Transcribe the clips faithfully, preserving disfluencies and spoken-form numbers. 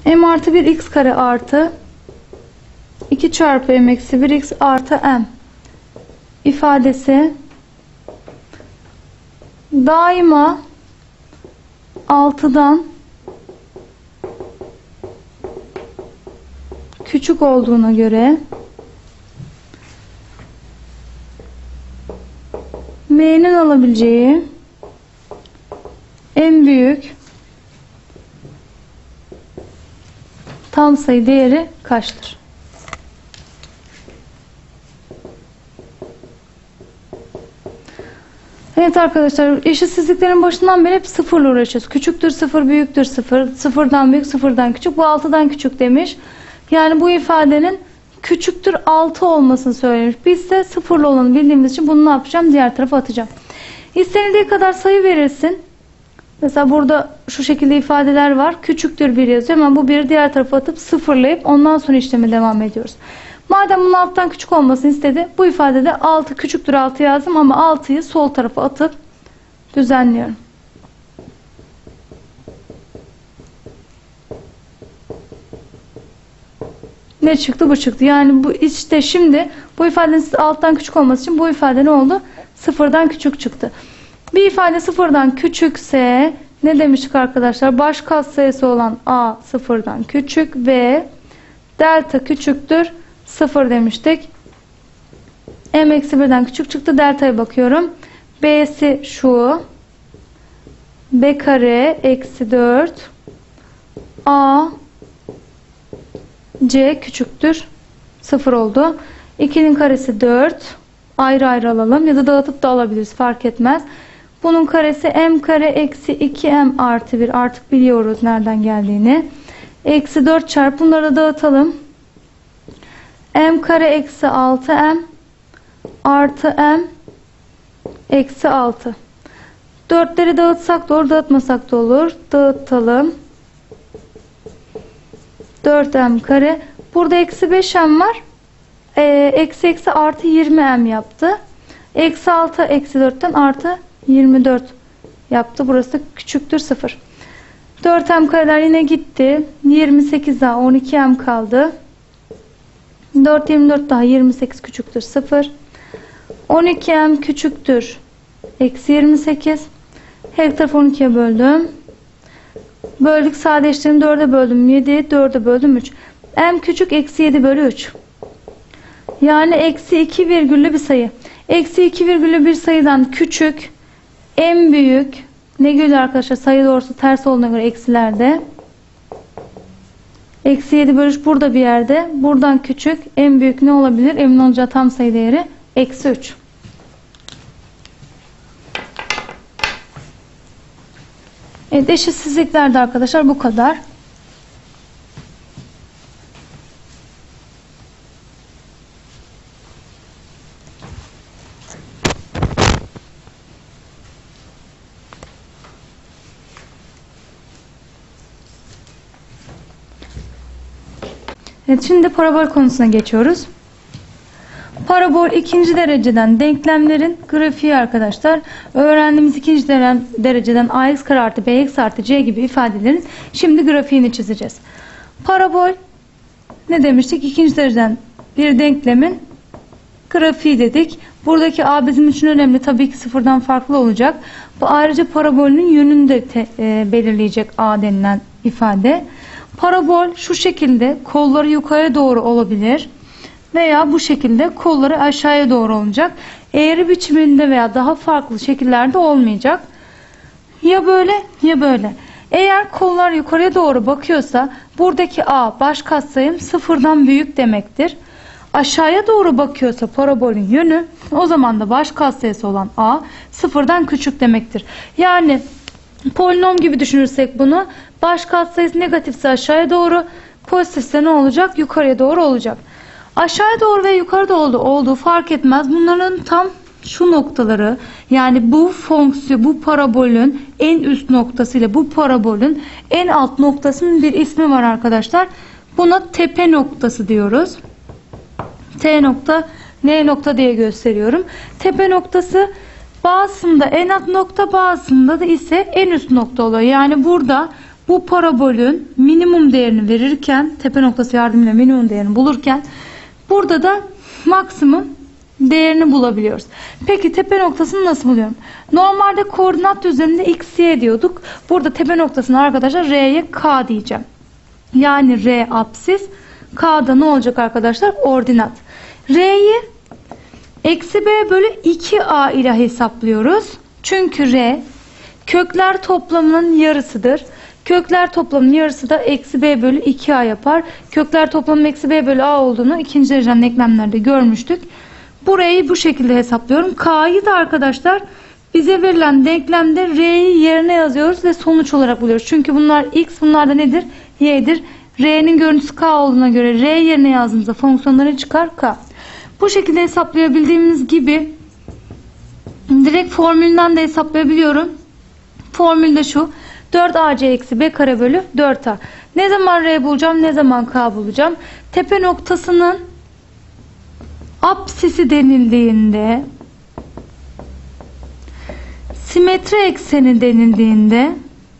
M artı bir x kare artı iki çarpı m eksi bir x artı m ifadesi daima altıdan küçük olduğuna göre m'nin alabileceği en büyük tam sayı değeri kaçtır? Evet arkadaşlar, eşitsizliklerin başından beri hep sıfırla uğraşıyoruz. Küçüktür sıfır, büyüktür sıfır, sıfırdan büyük, sıfırdan küçük. Bu altıdan küçük demiş. Yani bu ifadenin küçüktür altı olmasını söylemiş. Biz de sıfırlı olanı bildiğimiz için bunu ne yapacağım? Diğer tarafa atacağım. İstenildiği kadar sayı verirsin. Mesela burada şu şekilde ifadeler var. Küçüktür bir yazıyor. Hemen bu biri diğer tarafa atıp sıfırlayıp ondan sonra işleme devam ediyoruz. Madem bunun alttan küçük olmasını istedi, bu ifadede altı küçüktür altı yazdım ama altıyı sol tarafa atıp düzenliyorum. Ne çıktı? Bu çıktı. Yani bu işte şimdi bu ifadenin alttan küçük olması için bu ifade ne oldu? Sıfırdan küçük çıktı. Bir ifade sıfırdan küçükse ne demiştik arkadaşlar? Baş katsayısı olan a sıfırdan küçük ve delta küçüktür sıfır demiştik. M eksi birden küçük çıktı. Delta'ya bakıyorum. B'si şu. B kare eksi dört. A C küçüktür sıfır oldu. ikinin karesi dört. Ayrı ayrı alalım. Ya da dağıtıp da alabiliriz. Fark etmez. Bunun karesi m kare eksi iki m artı bir. Artık biliyoruz nereden geldiğini. Eksi dört çarpı. Bunları da dağıtalım. M kare eksi altı m artı m eksi altı. dörtleri dağıtsak da olur, dağıtmasak da olur. Dağıtalım. dört m kare. Burada eksi beş m var. Ee, eksi eksi artı yirmi m yaptı. Eksi altı eksi dörtten artı yirmi dört yaptı. Burası küçüktür sıfır. dört m kareler yine gitti. yirmi sekiz daha on iki m kaldı. dört yirmi dört daha yirmi sekiz küçüktür sıfır. on iki m küçüktür eksi yirmi sekiz. Her tarafı on ikiye böldüm. Böldük, sadeleştirdim, dörde böldüm yedi, dörde böldüm üç. M küçük eksi yedi bölü üç. Yani eksi iki virgüllü bir sayı. Eksi iki virgüllü bir sayıdan küçük en büyük ne geliyor arkadaşlar? Sayı doğrusu ters olduğuna göre eksilerde. Eksi yedi bölü üç burada bir yerde. Buradan küçük en büyük ne olabilir? Emin olacağı tam sayı değeri eksi üç. Evet, eşitsizliklerde arkadaşlar bu kadar. Evet, şimdi parabol konusuna geçiyoruz. Parabol ikinci dereceden denklemlerin grafiği arkadaşlar. Öğrendiğimiz ikinci dereceden ax kare artı bx artı c gibi ifadelerin şimdi grafiğini çizeceğiz. Parabol ne demiştik? İkinci dereceden bir denklemin grafiği dedik. Buradaki a bizim için önemli. Tabii ki sıfırdan farklı olacak. Bu ayrıca parabolün yönünü de te, e, belirleyecek a denilen ifade. Parabol şu şekilde kolları yukarı doğru olabilir veya bu şekilde kolları aşağıya doğru olacak. Eğri biçiminde veya daha farklı şekillerde olmayacak. Ya böyle ya böyle. Eğer kollar yukarıya doğru bakıyorsa buradaki a baş katsayım sıfırdan büyük demektir. Aşağıya doğru bakıyorsa parabolün yönü, o zaman da baş katsayısı olan a sıfırdan küçük demektir. Yani polinom gibi düşünürsek bunu, baş katsayısı negatifse aşağıya doğru, pozitifse ne olacak? Yukarıya doğru olacak. Aşağıya doğru ve yukarıda olduğu, olduğu fark etmez. Bunların tam şu noktaları, yani bu fonksiyon, bu parabolün en üst noktası ile bu parabolün en alt noktasının bir ismi var arkadaşlar. Buna tepe noktası diyoruz. T nokta, N nokta diye gösteriyorum. Tepe noktası bazısında en alt nokta, bazısında da ise en üst nokta oluyor. Yani burada bu parabolün minimum değerini verirken, tepe noktası yardımıyla minimum değerini bulurken burada da maksimum değerini bulabiliyoruz. Peki tepe noktasını nasıl buluyorum? Normalde koordinat üzerinde x, y diyorduk. Burada tepe noktasına arkadaşlar R'ye K diyeceğim. Yani R apsis, K'da ne olacak arkadaşlar? Ordinat. R'yi eksi b bölü iki a ile hesaplıyoruz. Çünkü R kökler toplamının yarısıdır. Kökler toplamının yarısı da eksi b bölü iki a yapar. Kökler toplamının eksi b bölü a olduğunu ikinci dereceden denklemlerde görmüştük. Burayı bu şekilde hesaplıyorum. K'yı da arkadaşlar bize verilen denklemde R'yi yerine yazıyoruz ve sonuç olarak buluyoruz. Çünkü bunlar x, bunlar da nedir? Y'dir. R'nin görüntüsü K olduğuna göre R yerine yazdığımızda fonksiyonları çıkar K. Bu şekilde hesaplayabildiğimiz gibi direkt formülünden de hesaplayabiliyorum. Formül de şu. dört a c eksi b kare bölü dört a. Ne zaman R bulacağım? Ne zaman K bulacağım? Tepe noktasının apsisi denildiğinde, simetri ekseni denildiğinde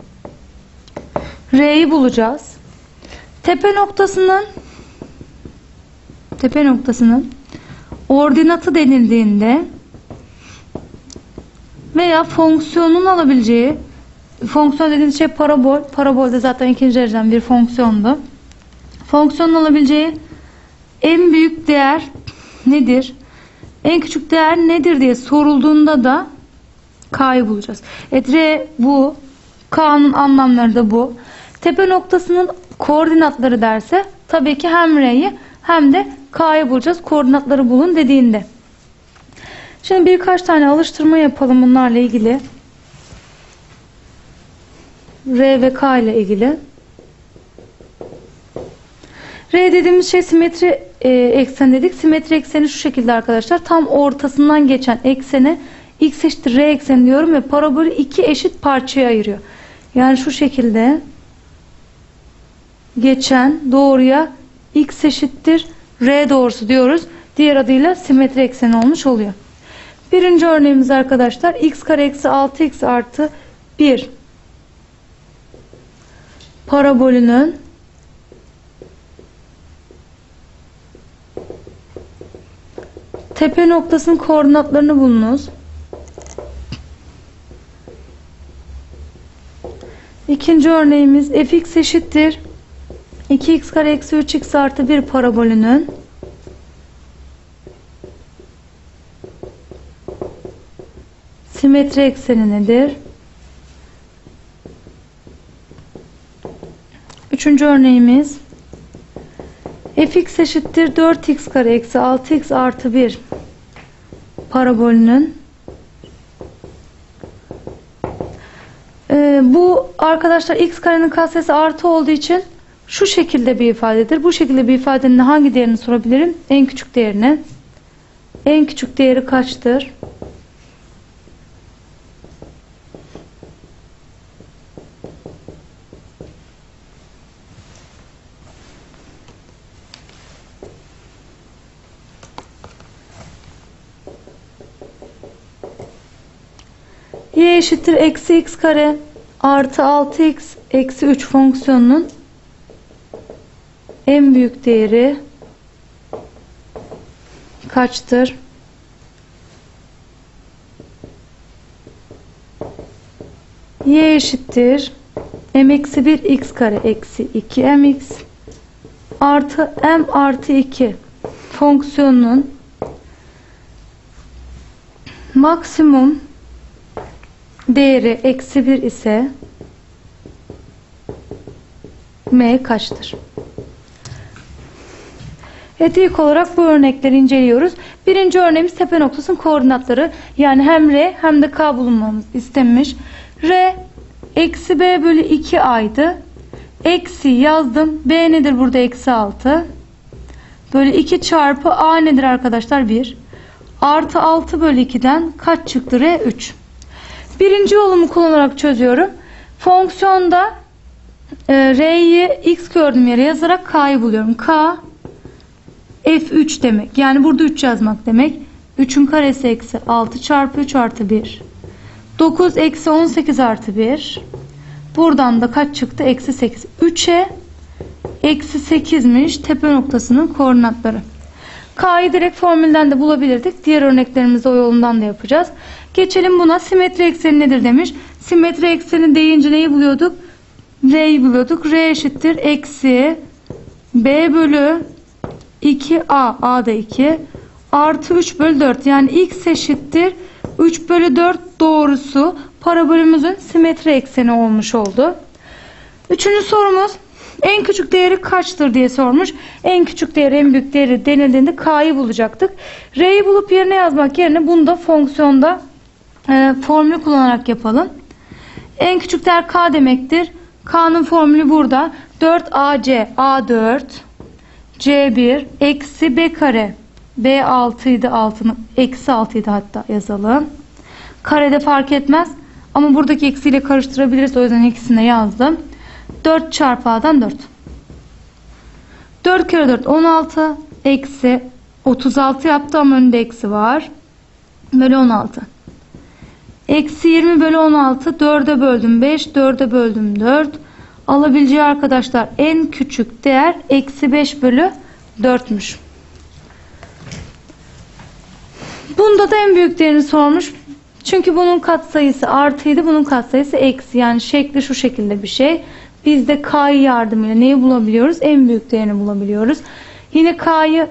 R'yi bulacağız. Tepe noktasının tepe noktasının ordinatı denildiğinde veya fonksiyonun alabileceği, fonksiyon dediğimiz şey parabol. Parabol de zaten ikinci dereceden bir fonksiyondu. Fonksiyonun alabileceği en büyük değer nedir? En küçük değer nedir diye sorulduğunda da K'yı bulacağız. Evet, R bu. K'nın anlamları da bu. Tepe noktasının koordinatları derse tabii ki hem R'yi hem de K'yı bulacağız. Koordinatları bulun dediğinde. Şimdi birkaç tane alıştırma yapalım bunlarla ilgili. R ve K ile ilgili. R dediğimiz şey simetri e, eksen dedik. Simetri ekseni şu şekilde arkadaşlar. Tam ortasından geçen eksene x eşittir R ekseni diyorum ve parabolü iki eşit parçaya ayırıyor. Yani şu şekilde geçen doğruya x eşittir R doğrusu diyoruz. Diğer adıyla simetri ekseni olmuş oluyor. Birinci örneğimiz arkadaşlar x kare eksi altı x artı bir parabolünün tepe noktasının koordinatlarını bulunuz. İkinci örneğimiz fx eşittir iki x kare eksi üç x artı bir parabolünün simetri ekseni nedir? Üçüncü örneğimiz fx eşittir dört x kare eksi altı x artı bir parabolünün ee, bu arkadaşlar x karenin katsayısı artı olduğu için şu şekilde bir ifadedir. Bu şekilde bir ifadenin hangi değerini sorabilirim? En küçük değerini. En küçük değeri kaçtır? Y eşittir eksi x kare artı altı x eksi üç fonksiyonunun en büyük değeri kaçtır? Y eşittir m eksi bir x kare eksi iki mx artı m artı iki fonksiyonunun maksimum değeri eksi bir ise m kaçtır? Evet, ilk olarak bu örnekleri inceliyoruz. Birinci örneğimiz tepe noktasının koordinatları. Yani hem R hem de K bulunmamız istenmiş. R eksi b bölü iki a'ydı. Eksi yazdım. B nedir burada? Eksi altı. Bölü iki çarpı a nedir arkadaşlar? bir. Artı altı bölü iki'den kaç çıktı? R üç. Birinci yolumu kullanarak çözüyorum. Fonksiyonda e, R'yi x gördüğüm yere yazarak K'yı buluyorum. K f üç demek. Yani burada üç yazmak demek. üçün karesi eksi altı çarpı üç artı bir. dokuz eksi on sekiz artı bir. Buradan da kaç çıktı? Eksi sekiz. üçe eksi sekizmiş tepe noktasının koordinatları. K'yı direkt formülden de bulabilirdik. Diğer örneklerimizde o yolundan da yapacağız. Geçelim buna. Simetri ekseni nedir demiş. Simetri ekseni deyince neyi buluyorduk? R'yi buluyorduk. R eşittir. Eksi B bölü iki A. A da iki. Artı üç bölü dört. Yani X eşittir. üç bölü dört doğrusu parabolümüzün simetri ekseni olmuş oldu. Üçüncü sorumuz. En küçük değeri kaçtır diye sormuş. En küçük değeri en büyük değeri denildiğinde K'yı bulacaktık. R'yi bulup yerine yazmak yerine bunu da fonksiyonda e, formülü kullanarak yapalım. En küçük değer K demektir. K'nın formülü burada. dört A C. A dört. C bir. Eksi B kare. B altı idi. altının eksi altı idi hatta yazalım. Karede fark etmez. Ama buradaki eksiyle karıştırabiliriz. O yüzden ikisini de yazdım. dört çarpı A'dan dört. dört kere dört on altı. Eksi otuz altı yaptı ama önünde eksi var. Bölü on altı. Eksi yirmi bölü on altı. dörde böldüm beş. dörde böldüm dört. Alabileceği arkadaşlar en küçük değer eksi beş bölü dörtmüş. Bunda da en büyük değerini sormuş. Çünkü bunun katsayısı artıydı. Bunun katsayısı eksi. Yani şekli şu şekilde bir şey. Biz de K'yı yardımıyla neyi bulabiliyoruz? En büyük değerini bulabiliyoruz. Yine K'yı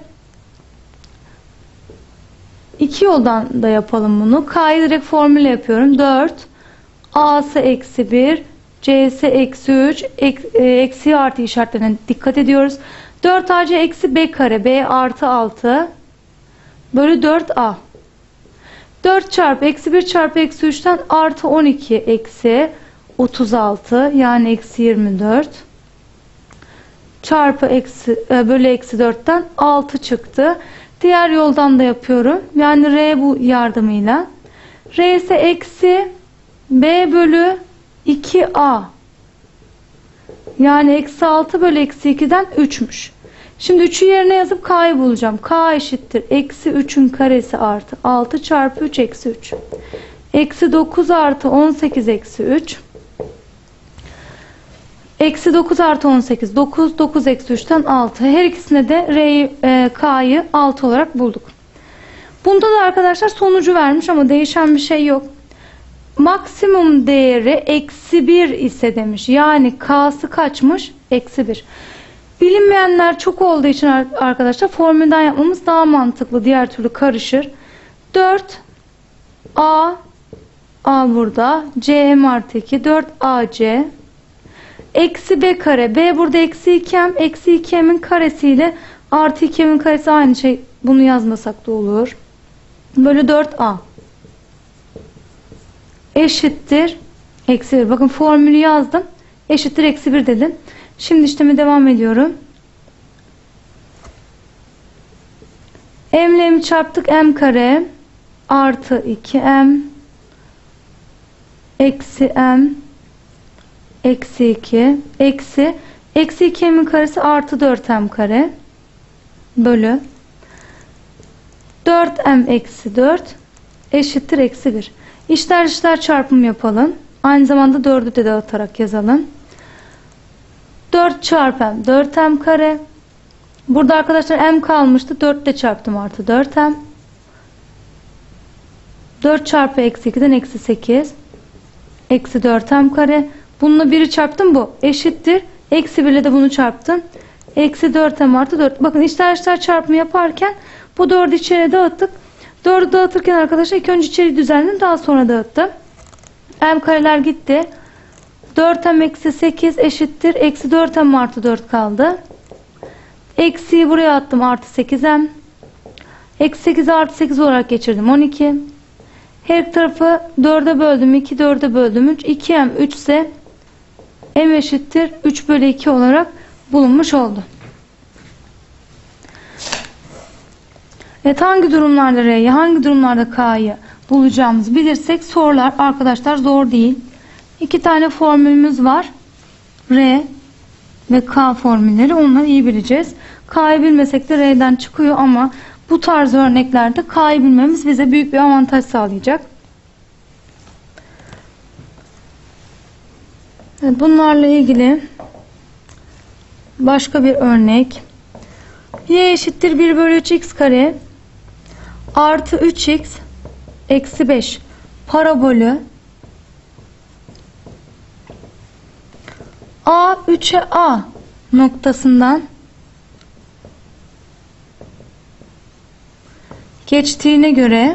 iki yoldan da yapalım bunu. K'yı direkt formülle yapıyorum. dört. A'sı eksi bir. C'si eksi üç. Eksi artı işaretlerine dikkat ediyoruz. dört A C eksi B kare. B artı altı. Bölü dört A. dört çarpı eksi bir çarpı eksi üçten artı on iki eksi otuz altı yani eksi yirmi dört çarpı eksi bölü eksi dörtten altı çıktı. Diğer yoldan da yapıyorum. Yani R bu yardımıyla. R ise eksi B bölü iki A. Yani eksi altı bölü eksi ikiden üçmüş. Şimdi üçü yerine yazıp K'yı bulacağım. K eşittir. Eksi üçün karesi artı altı çarpı üç eksi üç. Eksi dokuz artı on sekiz eksi üç. Eksi dokuz artı on sekiz. dokuz. dokuz eksi üçten altı. Her ikisine de R'yi, e, K'yı altı olarak bulduk. Bunda da arkadaşlar sonucu vermiş ama değişen bir şey yok. Maksimum değeri eksi bir ise demiş. Yani K'sı kaçmış? Eksi bir. Bilinmeyenler çok olduğu için arkadaşlar formülden yapmamız daha mantıklı. Diğer türlü karışır. dört A A burada. C M artı iki. dört A C eksi B kare. B burada eksi iki M. Eksi iki M'in karesiyle artı iki M'in karesi aynı şey. Bunu yazmasak da olur. Bölü dört A eşittir. Eksi bir. Bakın formülü yazdım. Eşittir eksi bir dedim. Şimdi işlemi devam ediyorum. M ile M çarptık. M kare artı iki M eksi M eksi iki eksi eksi iki M'in karesi artı dört M kare bölü dört M eksi dört eşittir eksi bir. İşler işler çarpım yapalım. Aynı zamanda dördü de dağıtarak yazalım. dört çarpı M dört M kare. Burada arkadaşlar M kalmıştı. dört ile çarptım artı dört M. dört çarpı eksi ikiden eksi sekiz. Eksi dört M kare. Bununla biri çarptım bu. Eşittir. Eksi bir ile de bunu çarptım. Eksi dört M artı dört. Bakın işler işler çarpımı yaparken bu dördü içeri dağıttık. dördü dağıtırken arkadaşlar ilk önce içeri düzenledim. Daha sonra dağıttım. M kareler gitti. dört M eksi sekiz eşittir. Eksi dört M artı dört kaldı. Eksiyi buraya attım. Artı sekiz M. Eksi sekiz artı sekiz olarak geçirdim. on iki. Her tarafı dörde böldüm. iki dörde böldüm. üç. iki M üç ise M eşittir. üç bölü iki olarak bulunmuş oldu. Evet, hangi durumlarda R'yi, hangi durumlarda K'yı bulacağımızı bilirsek sorular arkadaşlar zor değil. İki tane formülümüz var. R ve K formülleri. Onları iyi bileceğiz. K'yı bilmesek de R'den çıkıyor ama bu tarz örneklerde K'yı bilmemiz bize büyük bir avantaj sağlayacak. Bunlarla ilgili başka bir örnek. Y eşittir bir bölü üç x kare artı üç x eksi beş parabolü A üçe A noktasından geçtiğine göre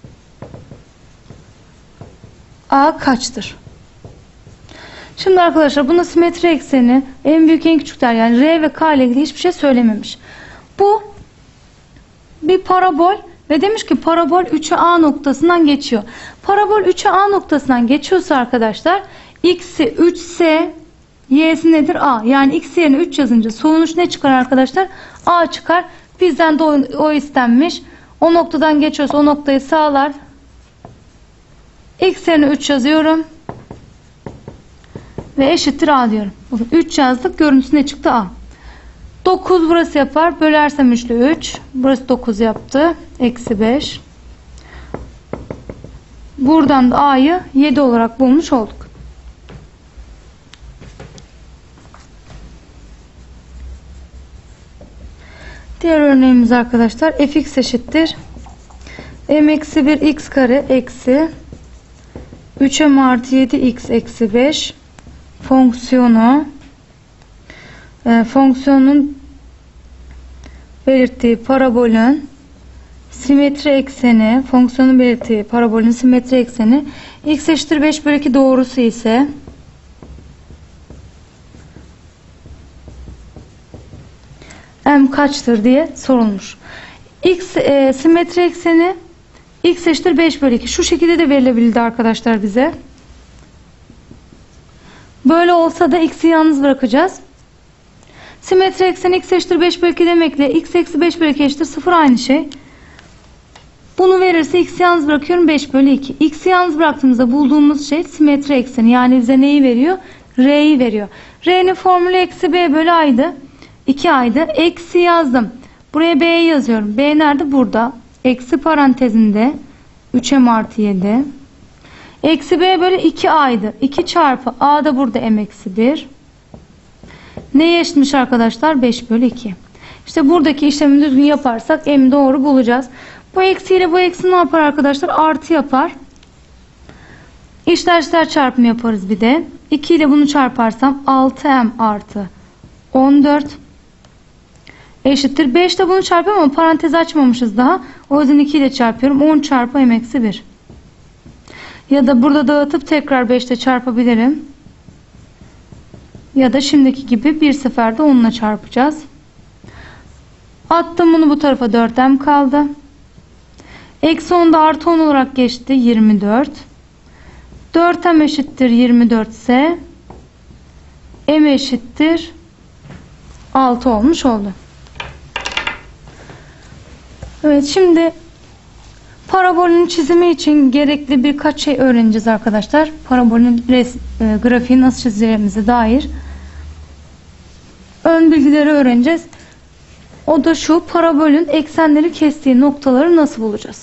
A kaçtır? Şimdi arkadaşlar buna simetri ekseni en büyük en küçük der. Yani R ve K ile ilgili hiçbir şey söylememiş. Bu bir parabol ve demiş ki parabol üçe A noktasından geçiyor. Parabol üçe A noktasından geçiyorsa arkadaşlar x'i üç ise y'si nedir? A. Yani x yerine üç yazınca sonuç ne çıkar arkadaşlar? A çıkar. Bizden de o, o istenmiş. O noktadan geçiyorsa o noktayı sağlar. X yerine üç yazıyorum. Ve eşittir A diyorum. Bakın üç yazdık. Görüntüsü ne çıktı? A. dokuz burası yapar. Bölersem üç ile üç. Burası dokuz yaptı. Eksi beş. Buradan da A'yı yedi olarak bulmuş olduk. Diğer örneğimiz arkadaşlar fx eşittir m eksi bir x kare eksi üç m artı yedi x eksi beş fonksiyonu e, fonksiyonun belirttiği parabolün simetri ekseni fonksiyonun belirttiği parabolün simetri ekseni x eşittir beş bölü iki doğrusu ise m kaçtır diye sorulmuş. X e, simetri ekseni x eşittir beş bölü iki. Şu şekilde de verilebilirdi arkadaşlar bize. Böyle olsa da x'i yalnız bırakacağız. Simetri ekseni x eşittir beş bölü iki demekle x eksi beş bölü iki eşittir sıfır aynı şey. Bunu verirse x'i yalnız bırakıyorum beş bölü iki. X'i yalnız bıraktığımızda bulduğumuz şey simetri ekseni. Yani bize neyi veriyor? R'yi veriyor. R'nin formülü eksi b bölü a'ydı. iki a'ydı. Eksi yazdım. Buraya b'yi yazıyorum. B nerede? Burada. Eksi parantezinde üç m artı yedi. Eksi b bölü iki a'ydı. iki çarpı a da burada m eksi bir. Neye eşitmiş arkadaşlar? beş bölü iki. İşte buradaki işlemi düzgün yaparsak m doğru bulacağız. Bu eksi ile bu eksi ne yapar arkadaşlar? Artı yapar. İşler işler çarpımı yaparız bir de. iki ile bunu çarparsam altı m artı on dört eşittir. beş ile bunu çarpıyorum ama parantez açmamışız daha. O yüzden iki ile çarpıyorum. on çarpı m eksi bir. Ya da burada dağıtıp tekrar beş ile çarpabilirim. Ya da şimdiki gibi bir seferde on ile çarpacağız. Attım bunu bu tarafa, dört m kaldı. Eksi on da artı on olarak geçti. yirmi dört. dört m eşittir yirmi dört ise m eşittir altı olmuş oldu. Evet, şimdi parabolün çizimi için gerekli birkaç şey öğreneceğiz arkadaşlar. Parabolün res, e, grafiği nasıl çizeceğimize dair ön bilgileri öğreneceğiz. O da şu: parabolün eksenleri kestiği noktaları nasıl bulacağız?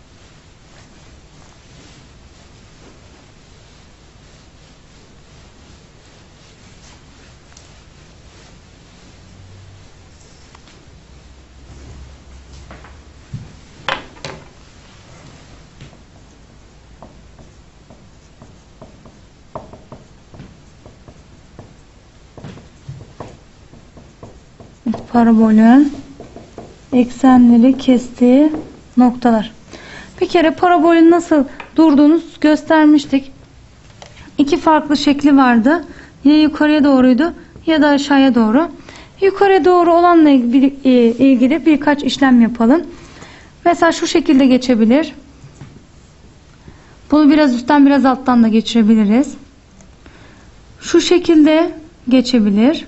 Parabolün eksenleri kestiği noktalar. Bir kere parabolün nasıl durduğunu göstermiştik. İki farklı şekli vardı. Ya yukarıya doğruydu ya da aşağıya doğru. Yukarıya doğru olanla ilgili birkaç işlem yapalım. Mesela şu şekilde geçebilir. Bunu biraz üstten biraz alttan da geçirebiliriz. Şu şekilde geçebilir.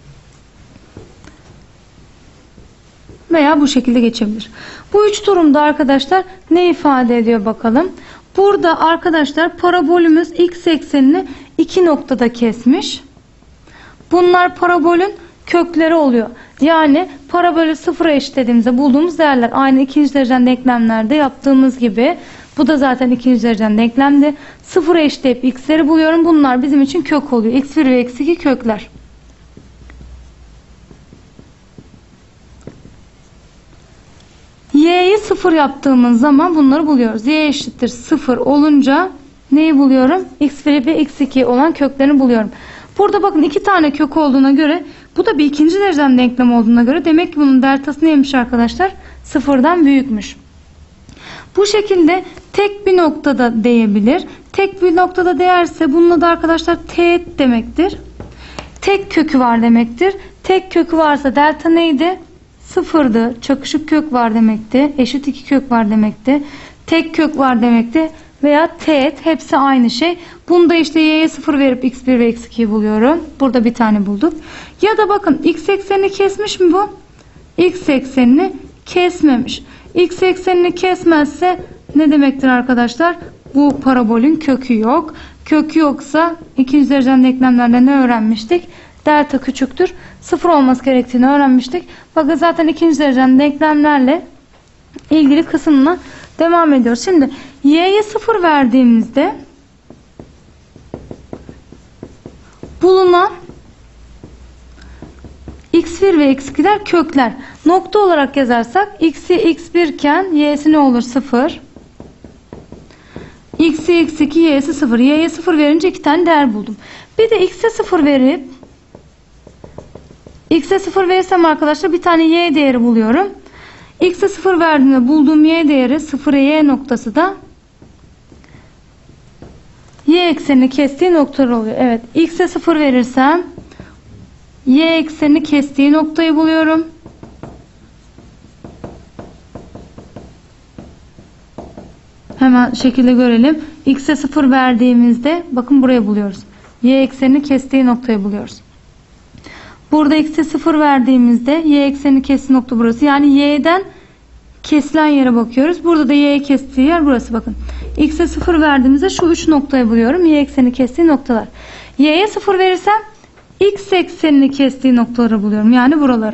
Veya bu şekilde geçebilir. Bu üç durumda arkadaşlar ne ifade ediyor bakalım. Burada arkadaşlar parabolümüz x eksenini iki noktada kesmiş. Bunlar parabolün kökleri oluyor. Yani parabolü sıfıra eşitlediğimizde bulduğumuz değerler aynı ikinci dereceden denklemlerde yaptığımız gibi Bu da zaten ikinci dereceden denklemdi. sıfıra eşitleyip x'leri buluyorum. Bunlar bizim için kök oluyor. eksi bir ve eksi iki kökler. Y'yi sıfır yaptığımız zaman bunları buluyoruz. Y eşittir sıfır olunca neyi buluyorum? x bir ve x iki olan köklerini buluyorum. Burada bakın iki tane kök olduğuna göre, bu da bir ikinci dereceden denklem olduğuna göre demek ki bunun deltası neymiş arkadaşlar? Sıfırdan büyükmüş. Bu şekilde tek bir noktada değebilir. Tek bir noktada değerse bunun da arkadaşlar teğet demektir. Tek kökü var demektir. Tek kökü varsa delta neydi? Sıfırdı. Çakışık kök var demekti. Eşit iki kök var demekti. Tek kök var demekti. Veya teğet, hepsi aynı şey. Bunda işte y'ye sıfır verip x bir ve x ikiyi buluyorum. Burada bir tane bulduk. Ya da bakın x eksenini kesmiş mi bu? X eksenini kesmemiş. X eksenini kesmezse ne demektir arkadaşlar? Bu parabolün kökü yok. Kökü yoksa ikinci dereceden denklemlerde ne öğrenmiştik? Delta küçüktür sıfır olması gerektiğini öğrenmiştik. Bakın zaten ikinci dereceden denklemlerle ilgili kısmına devam ediyoruz. Şimdi y'ye sıfır verdiğimizde bulunan x bir ve x ikiler kökler. Nokta olarak yazarsak x'i x bir iken y'si ne olur? sıfır. X'i x iki, y'si sıfır. Y'ye sıfır verince iki tane değer buldum. Bir de x'e sıfır verip x'e sıfır verirsem arkadaşlar bir tane y değeri buluyorum. X'e sıfır verdiğimde bulduğum y değeri sıfıra y noktası da y eksenini kestiği noktalar oluyor. Evet, x'e sıfır verirsem y eksenini kestiği noktayı buluyorum. Hemen şekilde görelim. X'e sıfır verdiğimizde bakın burayı buluyoruz. Y eksenini kestiği noktayı buluyoruz. Burada x'e sıfır verdiğimizde y eksenini kestiği nokta burası. Yani y'den kesilen yere bakıyoruz. Burada da y'ye kestiği yer burası bakın. X'e sıfır verdiğimizde şu üç noktayı buluyorum. Y eksenini kestiği noktalar. Y'ye sıfır verirsem x eksenini kestiği noktaları buluyorum. Yani buraları.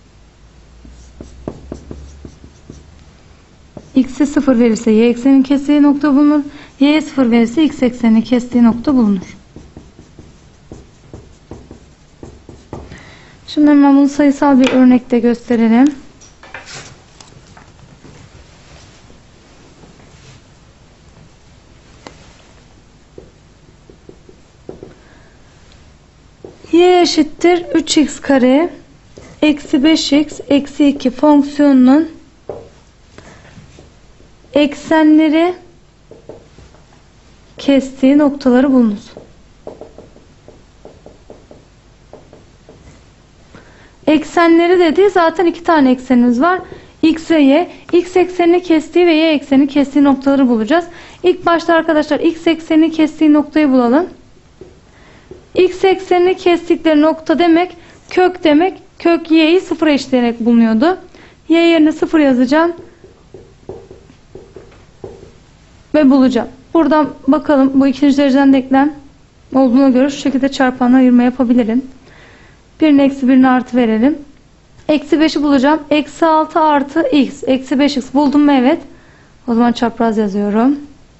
X'e sıfır verirse y eksenini kestiği nokta bulunur. Y'ye sıfır verirse x eksenini kestiği nokta bulunur. Şimdi hemen bunu sayısal bir örnekte gösterelim. Y eşittir üç x kare eksi beş x eksi iki fonksiyonunun eksenleri kestiği noktaları bulunuz. Eksenleri dedi. Zaten iki tane eksenimiz var. X ve Y. X eksenini kestiği ve Y eksenini kestiği noktaları bulacağız. İlk başta arkadaşlar X eksenini kestiği noktayı bulalım. X eksenini kestikleri nokta demek kök demek. Kök Y'yi sıfıra eşitleyerek bulunuyordu. Y yerine sıfır yazacağım. Ve bulacağım. Buradan bakalım bu ikinci dereceden denklem olduğuna göre şu şekilde çarpanla ayırma yapabilirim. birini eksi birini artı verelim. Eksi beşi bulacağım. Eksi altı artı x. Eksi beş x buldum mu? Evet. O zaman çapraz yazıyorum.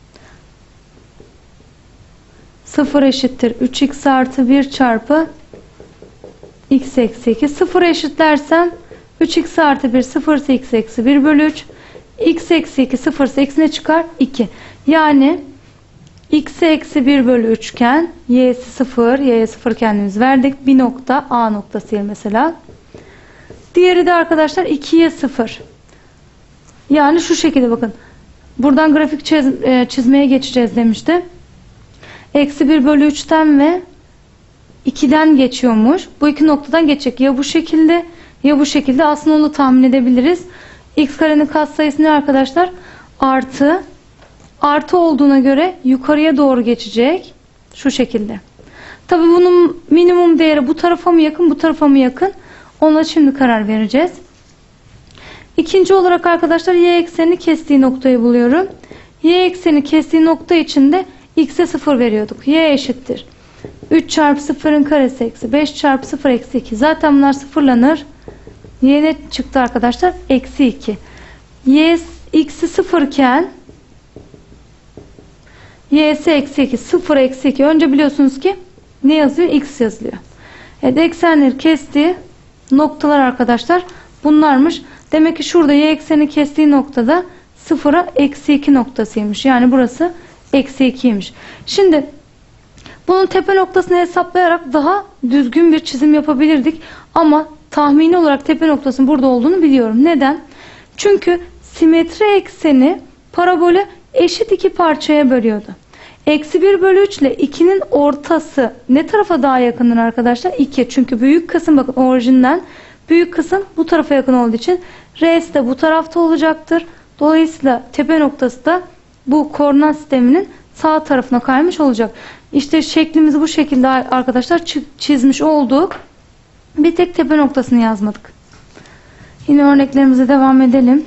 sıfır eşittir üç x artı bir çarpı x eksi iki. sıfır eşitlersem üç x artı bir sıfır ise x eksi bir bölü üç. X eksi iki sıfır ise x ne çıkar? iki. Yani x eksi bir bölü üç iken y'si sıfır. Y'ye sıfır kendimiz verdik. Bir nokta A noktası mesela. Diğeri de arkadaşlar ikiye sıfır. Yani şu şekilde bakın. Buradan grafik çiz, e, çizmeye geçeceğiz demişti. Eksi bir bölü üçten ve ikiden geçiyormuş. Bu iki noktadan geçecek. Ya bu şekilde ya bu şekilde. Aslında onu tahmin edebiliriz. X karenin katsayısı ne arkadaşlar? Artı. Artı olduğuna göre yukarıya doğru geçecek. Şu şekilde. Tabi bunun minimum değeri bu tarafa mı yakın, bu tarafa mı yakın? Ona şimdi karar vereceğiz. İkinci olarak arkadaşlar y eksenini kestiği noktayı buluyorum. Y ekseni kestiği nokta için de x'e sıfır veriyorduk. Y eşittir üç çarpı sıfırın karesi eksi beş çarpı sıfır eksi iki. Zaten bunlar sıfırlanır. Y ne çıktı arkadaşlar? Eksi iki. Y x'i sıfır iken y'si eksi iki. sıfır eksi iki. Önce biliyorsunuz ki ne yazıyor? X yazılıyor. Evet, eksenleri kestiği noktalar arkadaşlar bunlarmış. Demek ki şurada y ekseni kestiği noktada sıfıra eksi iki noktasıymış. Yani burası eksi ikiymiş. Şimdi bunun tepe noktasını hesaplayarak daha düzgün bir çizim yapabilirdik. Ama tahmini olarak tepe noktasının burada olduğunu biliyorum. Neden? Çünkü simetri ekseni parabolü eşit iki parçaya bölüyordu. Eksi bir bölü üç ile ikinin ortası ne tarafa daha yakındır arkadaşlar? iki. Çünkü büyük kısım, bakın orijinden büyük kısım bu tarafa yakın olduğu için R'si de bu tarafta olacaktır. Dolayısıyla tepe noktası da bu koordinat sisteminin sağ tarafına kaymış olacak. İşte şeklimizi bu şekilde arkadaşlar çizmiş olduk. Bir tek tepe noktasını yazmadık. Yine örneklerimize devam edelim.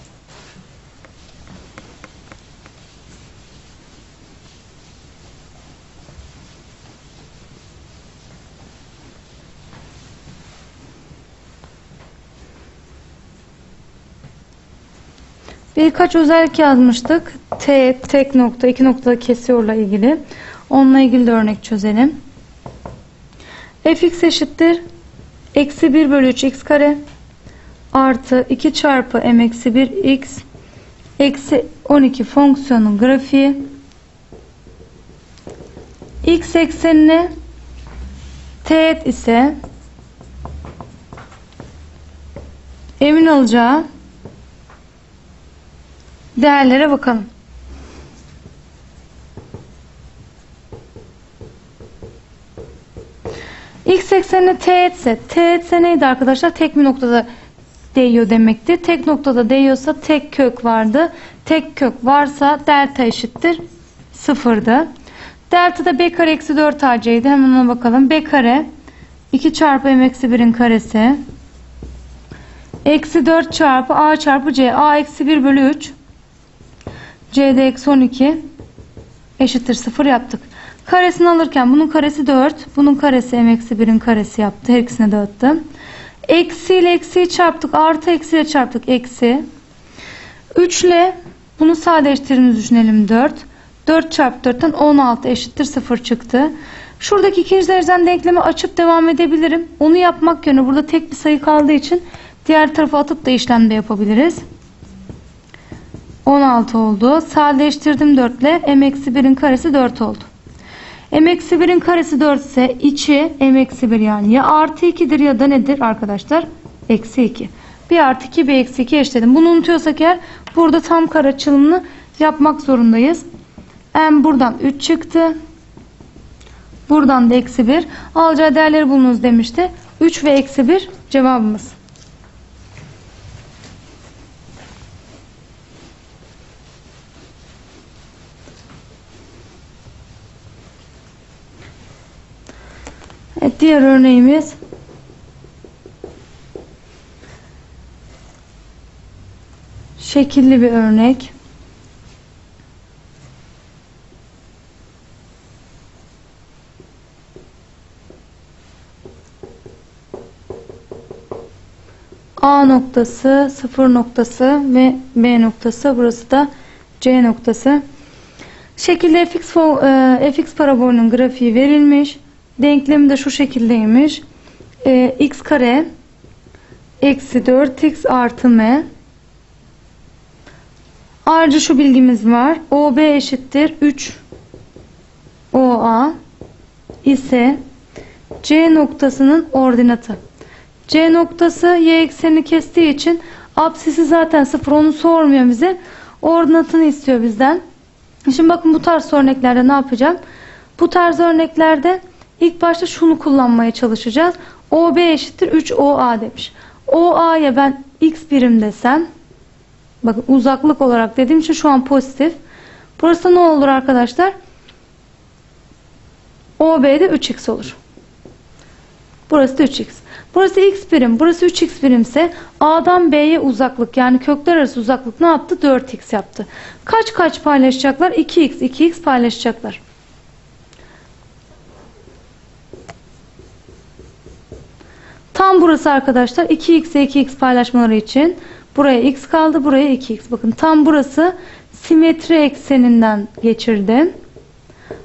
Birkaç özellik yazmıştık. T, tek nokta, iki noktada kesiyorla ilgili. Onunla ilgili de örnek çözelim. Fx eşittir eksi bir bölü üç x kare artı iki çarpı m eksi bir x eksi on iki fonksiyonun grafiği. X eksenine teğet ise m'in alacağı değerlere bakalım. X eksenine teğet ise, teğet ise neydi arkadaşlar? Tek bir noktada değiyor demekti. Tek noktada değiyorsa tek kök vardı. Tek kök varsa delta eşittir sıfırdı. Delta da b kare eksi dört a c'ydi. Hemen ona bakalım. B kare iki çarpı m eksi birin karesi eksi dört çarpı a çarpı c. A eksi bir bölü üç. C'de eksi on iki eşittir sıfır yaptık. Karesini alırken bunun karesi dört. Bunun karesi m eksi birin karesi yaptı. Her ikisine dağıttım. Eksi ile eksiyi çarptık. Artı eksi ile çarptık. Eksi. üç ile bunu sadeleştirdiğimizi düşünelim. dört. dört çarpı dörtten on altı eşittir sıfır çıktı. Şuradaki ikinci dereceden denklemi açıp devam edebilirim. Onu yapmak yerine burada tek bir sayı kaldığı için diğer tarafa atıp da işlem de yapabiliriz. on altı oldu. Sadeleştirdim dört ile. M eksi birin karesi dört oldu. M eksi birin karesi dört ise içi M eksi bir yani ya artı ikidir ya da nedir arkadaşlar? Eksi iki. bir artı iki bir eksi iki eşitledim. Bunu unutuyorsak eğer burada tam kare açılımını yapmak zorundayız. M buradan üç çıktı. Buradan da eksi bir. Alacağı değerleri bulunuz demişti. üç ve eksi bir cevabımız. Evet, diğer örneğimiz şekilli bir örnek. A noktası, sıfır noktası ve B noktası. Burası da C noktası. Şekilde fx, fx parabolünün grafiği verilmiş. Denklemi de şu şekildeymiş. E, x kare eksi dört x artı m. Ayrıca şu bilgimiz var. O B eşittir üç O A ise C noktasının ordinatı. C noktası y eksenini kestiği için apsisi zaten sıfır, onu sormuyor bize. Ordinatını istiyor bizden. Şimdi bakın bu tarz örneklerde ne yapacağım? Bu tarz örneklerde İlk başta şunu kullanmaya çalışacağız. O B eşittir üç O A demiş. O A'ya ben x birim desem, bakın uzaklık olarak dediğim için şu an pozitif. Burası ne olur arkadaşlar? O B'de üç x olur. Burası da üç x. Burası x birim. Burası üç x birimse A'dan B'ye uzaklık, yani kökler arası uzaklık ne yaptı? dört x yaptı. Kaç kaç paylaşacaklar? iki x. iki x paylaşacaklar. Tam burası arkadaşlar iki x'e iki x paylaşmaları için buraya x kaldı, buraya iki x. Bakın tam burası simetri ekseninden geçirdim.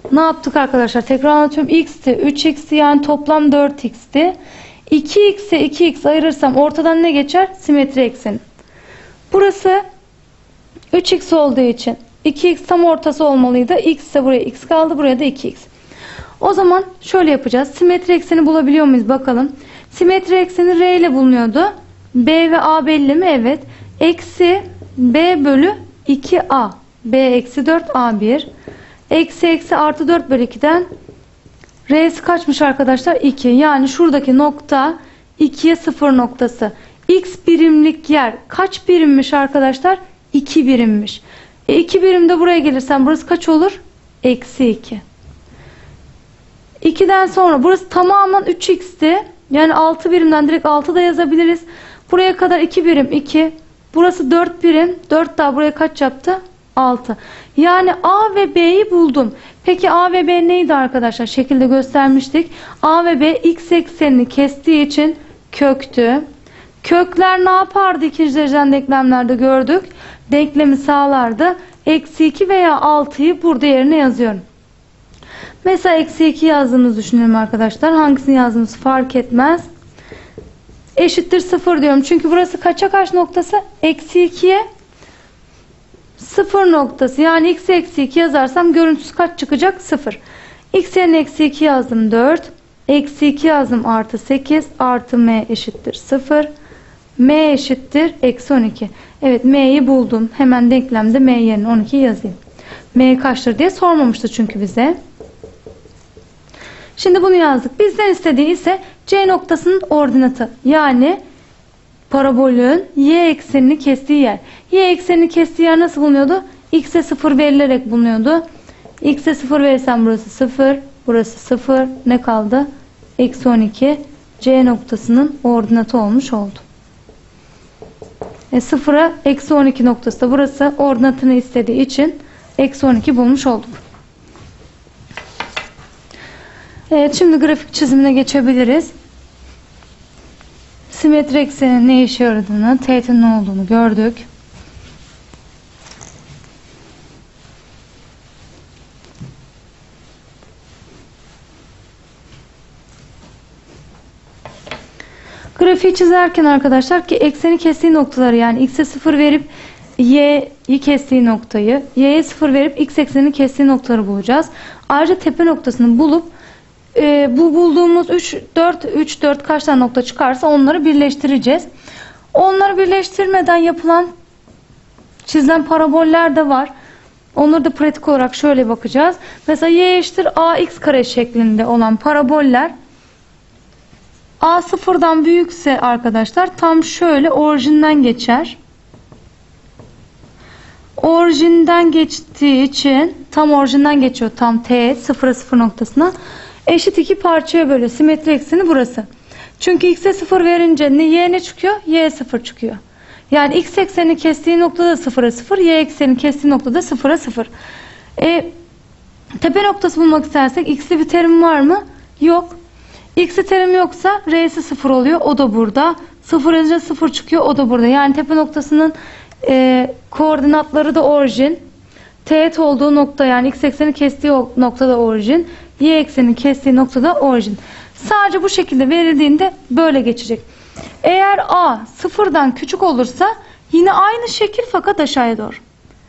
Ne yaptık arkadaşlar? Tekrar anlatıyorum. X'ti, üç x'ti, yani toplam dört x'ti. iki x'e iki x ayırırsam ortadan ne geçer? Simetri ekseni. Burası üç x olduğu için iki x tam ortası olmalıydı. X ise buraya x kaldı. Buraya da iki x. O zaman şöyle yapacağız. Simetri ekseni bulabiliyor muyuz? Bakalım. Simetri ekseni R ile bulunuyordu. B ve A belli mi? Evet. Eksi B bölü iki A. B eksi dört A bir. Eksi eksi artı dört bölü iki'den R'si kaçmış arkadaşlar? iki. Yani şuradaki nokta ikiye sıfır noktası. X birimlik yer kaç birimmiş arkadaşlar? iki birimmiş. E iki birimde buraya gelirsen burası kaç olur? Eksi iki. iki'den sonra burası tamamen üç x'ti. Yani altı birimden direkt altı da yazabiliriz. Buraya kadar iki birim iki. Burası dört birim. dört daha buraya kaç yaptı? altı. Yani A ve B'yi buldum. Peki A ve B neydi arkadaşlar? Şekilde göstermiştik. A ve B x eksenini kestiği için köktü. Kökler ne yapardı? İkinci dereceden denklemlerde gördük. Denklemi sağlardı. Eksi iki veya altıyı burada yerine yazıyorum. Mesela eksi iki yazdığımızı düşünelim arkadaşlar. Hangisini yazdığımız fark etmez. Eşittir sıfır diyorum. Çünkü burası kaça kaç noktası? Eksi iki'ye sıfır noktası. Yani x eksi iki yazarsam görüntüsü kaç çıkacak? sıfır. X yerine eksi iki yazdım dört. Eksi iki yazdım artı sekiz. Artı m eşittir sıfır. M eşittir eksi on iki. Evet, m'yi buldum. Hemen denklemde m yerine on iki yazayım. M kaçtır diye sormamıştı çünkü bize. Şimdi bunu yazdık. Bizden istediği ise C noktasının ordinatı. Yani parabolün y eksenini kestiği yer. Y eksenini kestiği yer nasıl bulunuyordu? X'e sıfır verilerek bulunuyordu. X'e sıfır verirsem burası sıfır. Burası sıfır. Ne kaldı? Eksi on iki. C noktasının ordinatı olmuş oldu. E sıfıra eksi on iki noktası da burası ordinatını istediği için eksi on iki bulmuş olduk. Evet, şimdi grafik çizimine geçebiliriz. Simetri eksenin ne işe yaradığını, teğetin ne olduğunu gördük. Grafiği çizerken arkadaşlar ki ekseni kestiği noktaları, yani x'e sıfır verip y'yi kestiği noktayı, y'ye sıfır verip x eksenini kestiği noktaları bulacağız. Ayrıca tepe noktasını bulup e, bu bulduğumuz üç, dört, üç, dört kaç tane nokta çıkarsa onları birleştireceğiz. Onları birleştirmeden yapılan, çizilen paraboller de var. Onları da pratik olarak şöyle bakacağız. Mesela y eşittir ax kare şeklinde olan paraboller, A sıfırdan büyükse arkadaşlar tam şöyle orijinden geçer. Orijinden geçtiği için, tam orijinden geçiyor, tam teğet sıfıra sıfır noktasına. Eşit iki parçaya bölüyor. Simetri ekseni burası. Çünkü x'e sıfır verince ne y ne çıkıyor? Y sıfır çıkıyor. Yani x eksenini kestiği noktada sıfıra sıfır, y eksenini kestiği noktada sıfıra sıfır. E, tepe noktası bulmak istersek x'li bir terim var mı? Yok. X'li terim yoksa R'si sıfır oluyor. O da burada. sıfır yazınca sıfır çıkıyor. O da burada. Yani tepe noktasının e, koordinatları da orijin. Teğet olduğu nokta, yani x ekseni kestiği noktada orijin. Y ekseni kestiği noktada orijin. Sadece bu şekilde verildiğinde böyle geçecek. Eğer A sıfırdan küçük olursa yine aynı şekil fakat aşağıya doğru.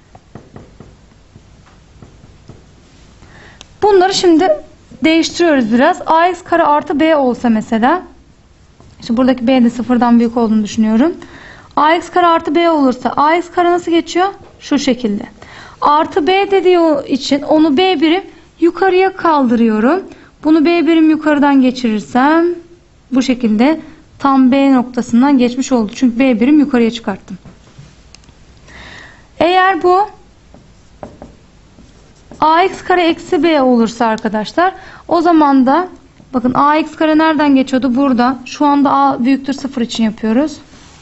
Bunları şimdi değiştiriyoruz biraz. Ax kare artı b olsa mesela. İşte buradaki b de sıfırdan büyük olduğunu düşünüyorum. Ax kare artı b olursa ax kare nasıl geçiyor? Şu şekilde. Artı b dediği için onu b birim yukarıya kaldırıyorum. Bunu b birim yukarıdan geçirirsem bu şekilde tam b noktasından geçmiş oldu. Çünkü b birim yukarıya çıkarttım. Eğer bu ax kare eksi b olursa arkadaşlar, o zaman da bakın ax kare nereden geçiyordu? Burada. Şu anda a büyüktür sıfır için yapıyoruz.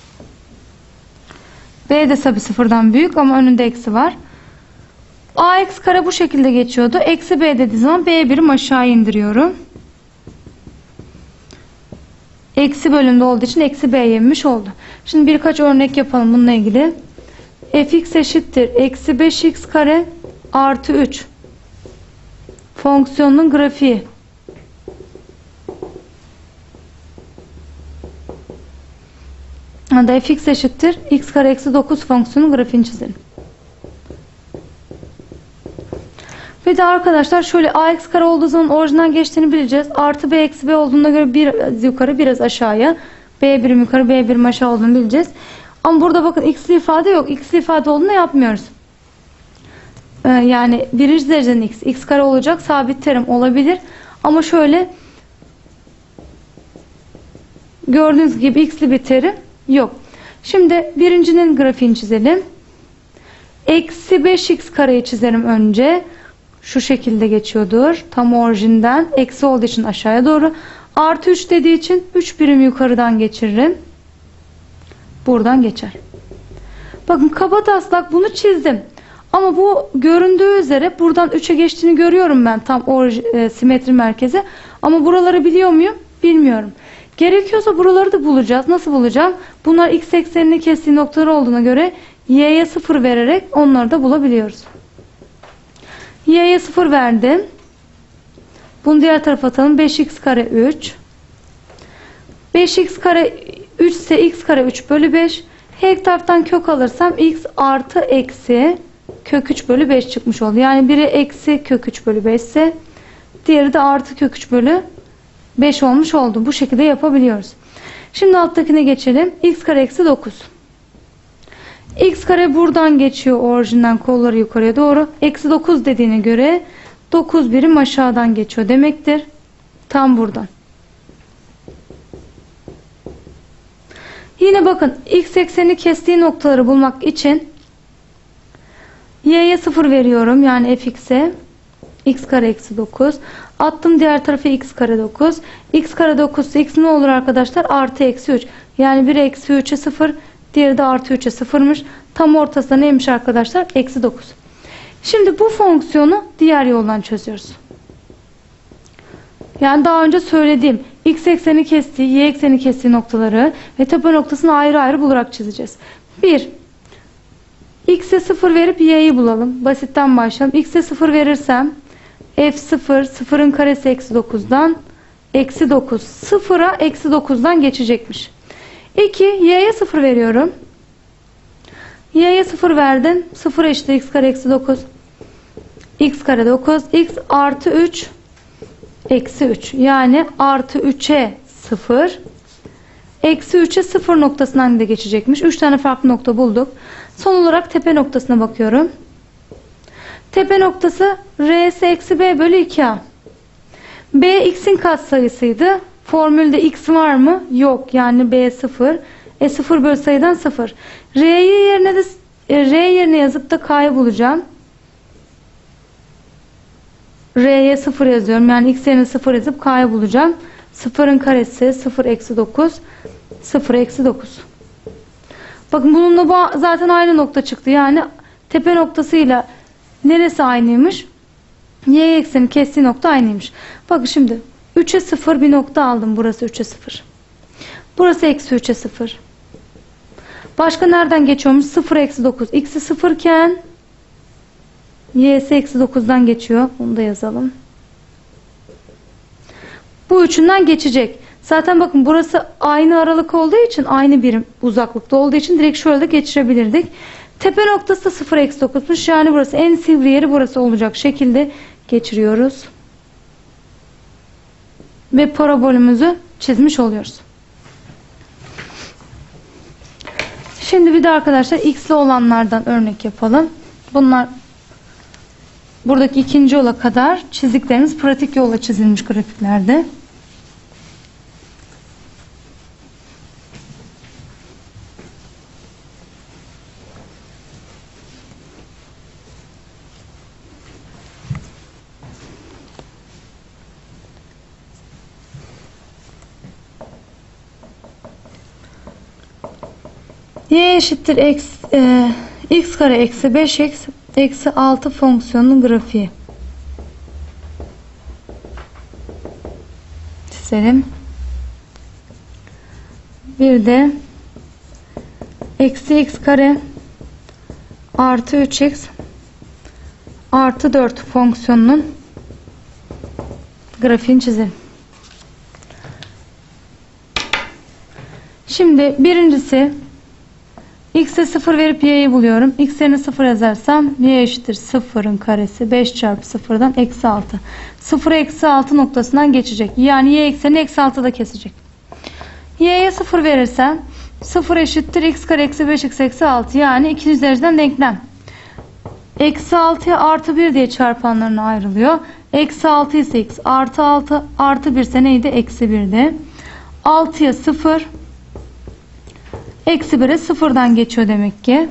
B de tabi sıfırdan büyük ama önünde eksi var. Ax kare bu şekilde geçiyordu. Eksi b dediği zaman b birim aşağı indiriyorum. Eksi bölümde olduğu için eksi b yemiş oldu. Şimdi birkaç örnek yapalım bununla ilgili. Fx eşittir eksi beş x kare artı üç fonksiyonunun grafiği. Da fx eşittir x kare eksi dokuz fonksiyonun grafiğini çizelim. Bir de arkadaşlar şöyle ax kare olduğu zaman orijinden geçtiğini bileceğiz. Artı b eksi b olduğuna göre biraz yukarı biraz aşağıya. B birim yukarı b birim aşağı olduğunu bileceğiz. Ama burada bakın x'li ifade yok. X'li ifade olduğunu yapmıyoruz. Ee, yani birinci dereceden x. X kare olacak. Sabit terim olabilir. Ama şöyle gördüğünüz gibi x'li bir terim yok. Şimdi birincinin grafiğini çizelim. Eksi beş x kareyi çizerim önce. Şu şekilde geçiyordur. Tam orijinden. Eksi olduğu için aşağıya doğru. Artı üç dediği için üç birim yukarıdan geçiririm. Buradan geçer. Bakın kabataslak bunu çizdim. Ama bu göründüğü üzere buradan üçe geçtiğini görüyorum ben. Tam orij- e, simetri merkeze. Ama buraları biliyor muyum? Bilmiyorum. Gerekiyorsa buraları da bulacağız. Nasıl bulacağım? Bunlar x eksenini kestiği noktalar olduğuna göre y'ye sıfır vererek onları da bulabiliyoruz. Y'ye sıfır verdim. Bunu diğer tarafa atalım. beş x kare üç. beş x kare üç ise x kare üç bölü beş. Her taraftan kök alırsam x artı eksi kök üç bölü beş çıkmış oldu. Yani biri eksi kök üç bölü beş ise diğeri de artı kök üç bölü beş olmuş oldu. Bu şekilde yapabiliyoruz. Şimdi alttakine geçelim. X kare eksi dokuz. X kare buradan geçiyor orijinden kolları yukarıya doğru. Eksi dokuz dediğine göre dokuz birim aşağıdan geçiyor demektir. Tam buradan. Yine bakın x eksenini kestiği noktaları bulmak için y'ye sıfır veriyorum. Yani fx'e x kare eksi dokuz. Attım diğer tarafa x kare dokuz. X kare dokuz ise x ne olur arkadaşlar? Artı eksi üç. Yani biri eksi üçe sıfır. Diğeri de artı üçe sıfırmış. Tam ortasında neymiş arkadaşlar? Eksi dokuz. Şimdi bu fonksiyonu diğer yoldan çözüyoruz. Yani daha önce söylediğim x ekseni kestiği, y ekseni kestiği noktaları ve tepe noktasını ayrı ayrı bularak çizeceğiz. bir. X'e sıfır verip y'yi bulalım. Basitten başlayalım. X'e sıfır verirsem f sıfır, sıfırın karesi eksi dokuzdan eksi dokuz. sıfıra eksi dokuzdan geçecekmiş. iki. Y'ye sıfır veriyorum. Y'ye sıfır verdim. sıfır eşittir x kare eksi dokuz. X kare dokuz. X artı üç eksi üç. Yani artı üçe sıfır. Eksi üçe sıfır noktasından da geçecekmiş. üç tane farklı nokta bulduk. Son olarak tepe noktasına bakıyorum. Tepe noktası R'si eksi B bölü iki A. B x'in katsayısıydı. Formülde x var mı? Yok. Yani B sıfır. E sıfır bölü sayıdan sıfır. R'yi yerine de e, R yerine yazıp da K'yı bulacağım. R'ye sıfır yazıyorum. Yani x yerine sıfır yazıp K'yı bulacağım. sıfırın karesi sıfır eksi dokuz. sıfır eksi dokuz. Bakın bununla zaten aynı nokta çıktı. Yani tepe noktasıyla neresi aynıymış? Y ekseni kestiği nokta aynıymış. Bakın şimdi üçe sıfır bir nokta aldım. Burası üçe sıfır. Burası eksi üçe sıfır. Başka nereden geçiyormuş? sıfır eksi dokuz. X'i sıfır iken y'si eksi dokuzdan geçiyor. Onu da yazalım. Bu üçünden geçecek. Zaten bakın burası aynı aralık olduğu için, aynı birim uzaklıkta olduğu için direkt şöyle de geçirebilirdik. Tepe noktası da sıfır eksi dokuzmuş. Yani burası en sivri yeri burası olacak şekilde geçiriyoruz. Ve parabolümüzü çizmiş oluyoruz. Şimdi bir de arkadaşlar x'li olanlardan örnek yapalım. Bunlar buradaki ikinci yola kadar çizdiklerimiz pratik yolla çizilmiş grafiklerde. Y eşittir eksi, e, x kare eksi beş x eksi altı fonksiyonunun grafiği. Çizelim. Bir de eksi x kare artı üç x artı dört fonksiyonunun Grafiğini çizelim. Şimdi birincisi x'e sıfır verip y'yi buluyorum. X yerine sıfır yazarsam y eşittir sıfırın karesi beş çarpı sıfırdan eksi altı. sıfıra eksi altı noktasından geçecek. Yani y eksenini eksi altıda kesecek. Y'ye sıfır verirsem sıfır eşittir x kare eksi beş x eksi altı. Yani ikinci dereceden denklem. Eksi altıya artı bir diye çarpanlarına ayrılıyor. Eksi altı ise x artı altı, artı bir ise neydi? Eksi birdi. altıya sıfır, eksi bire sıfırdan geçiyor demek ki.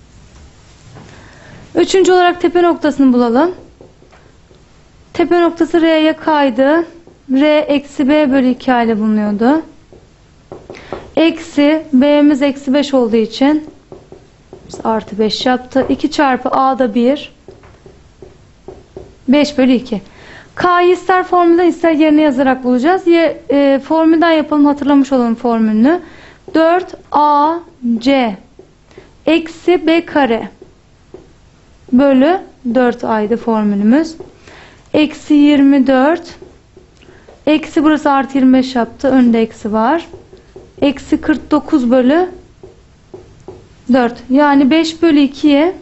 Üçüncü olarak tepe noktasını bulalım. Tepe noktası R'ye kaydı. R eksi B bölü iki ile bulunuyordu. Eksi B'miz eksi beş olduğu için artı beş yaptı. iki çarpı A'da bir. beş bölü iki. K'yı ister formülden ister yerine yazarak bulacağız. Y, e, formülden yapalım, hatırlamış olalım formülünü. dört A C eksi B kare bölü dört A'ydı formülümüz. Eksi yirmi dört. Eksi burası artı yirmi beş yaptı. Önde eksi var. Eksi kırk dokuz bölü dört. Yani beş bölü ikiye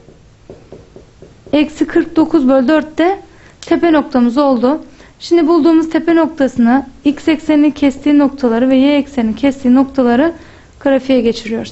eksi kırk dokuz bölü dört de tepe noktamız oldu. Şimdi bulduğumuz tepe noktasını x eksenini kestiği noktaları ve y eksenini kestiği noktaları grafiğe geçiriyoruz.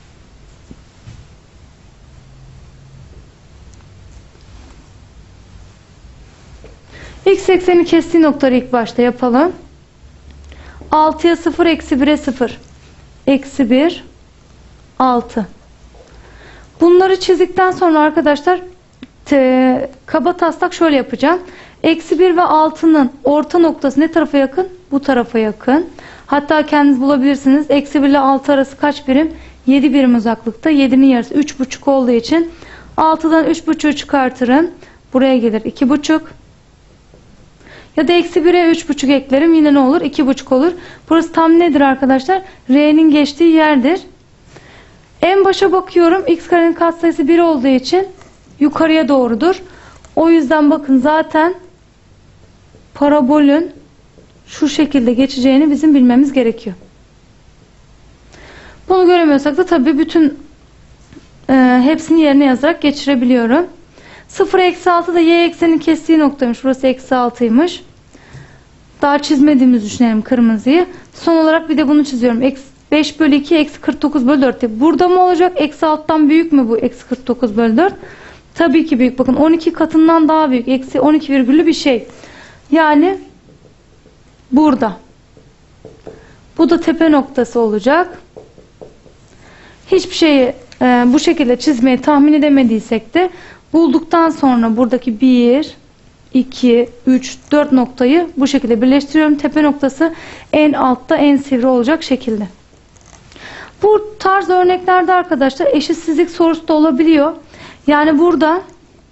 X eksenini kestiği noktaları ilk başta yapalım. altıya sıfır, eksi bire sıfır. Eksi bir, altı. Bunları çizdikten sonra arkadaşlar te, kaba taslak şöyle yapacağım. Eksi bir ve altının orta noktası ne tarafa yakın? Bu tarafa yakın. Hatta kendiniz bulabilirsiniz. Eksi bir ile altı arası kaç birim? yedi birim uzaklıkta. yedinin yarısı üç buçuk olduğu için altıdan üç buçuğu çıkartırım. Buraya gelir iki buçuk. Ya da eksi bire üç buçuk eklerim. Yine ne olur? iki buçuk olur. Burası tam nedir arkadaşlar? R'nin geçtiği yerdir. En başa bakıyorum. X karenin katsayısı bir olduğu için yukarıya doğrudur. O yüzden bakın zaten parabolün şu şekilde geçeceğini bizim bilmemiz gerekiyor. Bunu göremiyorsak da tabii bütün e, hepsini yerine yazarak geçirebiliyorum. sıfır eksi altı da y ekseninin kestiği noktaymış. Burası eksi altıymış. Daha çizmediğimizi düşünelim kırmızıyı. Son olarak bir de bunu çiziyorum. beş bölü iki eksi kırk dokuz bölü dört diye. Burada mı olacak? Eksi alttan büyük mü bu? Eksi kırk dokuz bölü dört. Tabii ki büyük. Bakın on iki katından daha büyük. Eksi on iki virgülü bir şey. Yani burada. Bu da tepe noktası olacak. Hiçbir şeyi e, bu şekilde çizmeyi tahmin edemediysek de bulduktan sonra buradaki bir, iki, üç, dört noktayı bu şekilde birleştiriyorum. Tepe noktası en altta, en sivri olacak şekilde. Bu tarz örneklerde arkadaşlar eşitsizlik sorusu da olabiliyor. Yani burada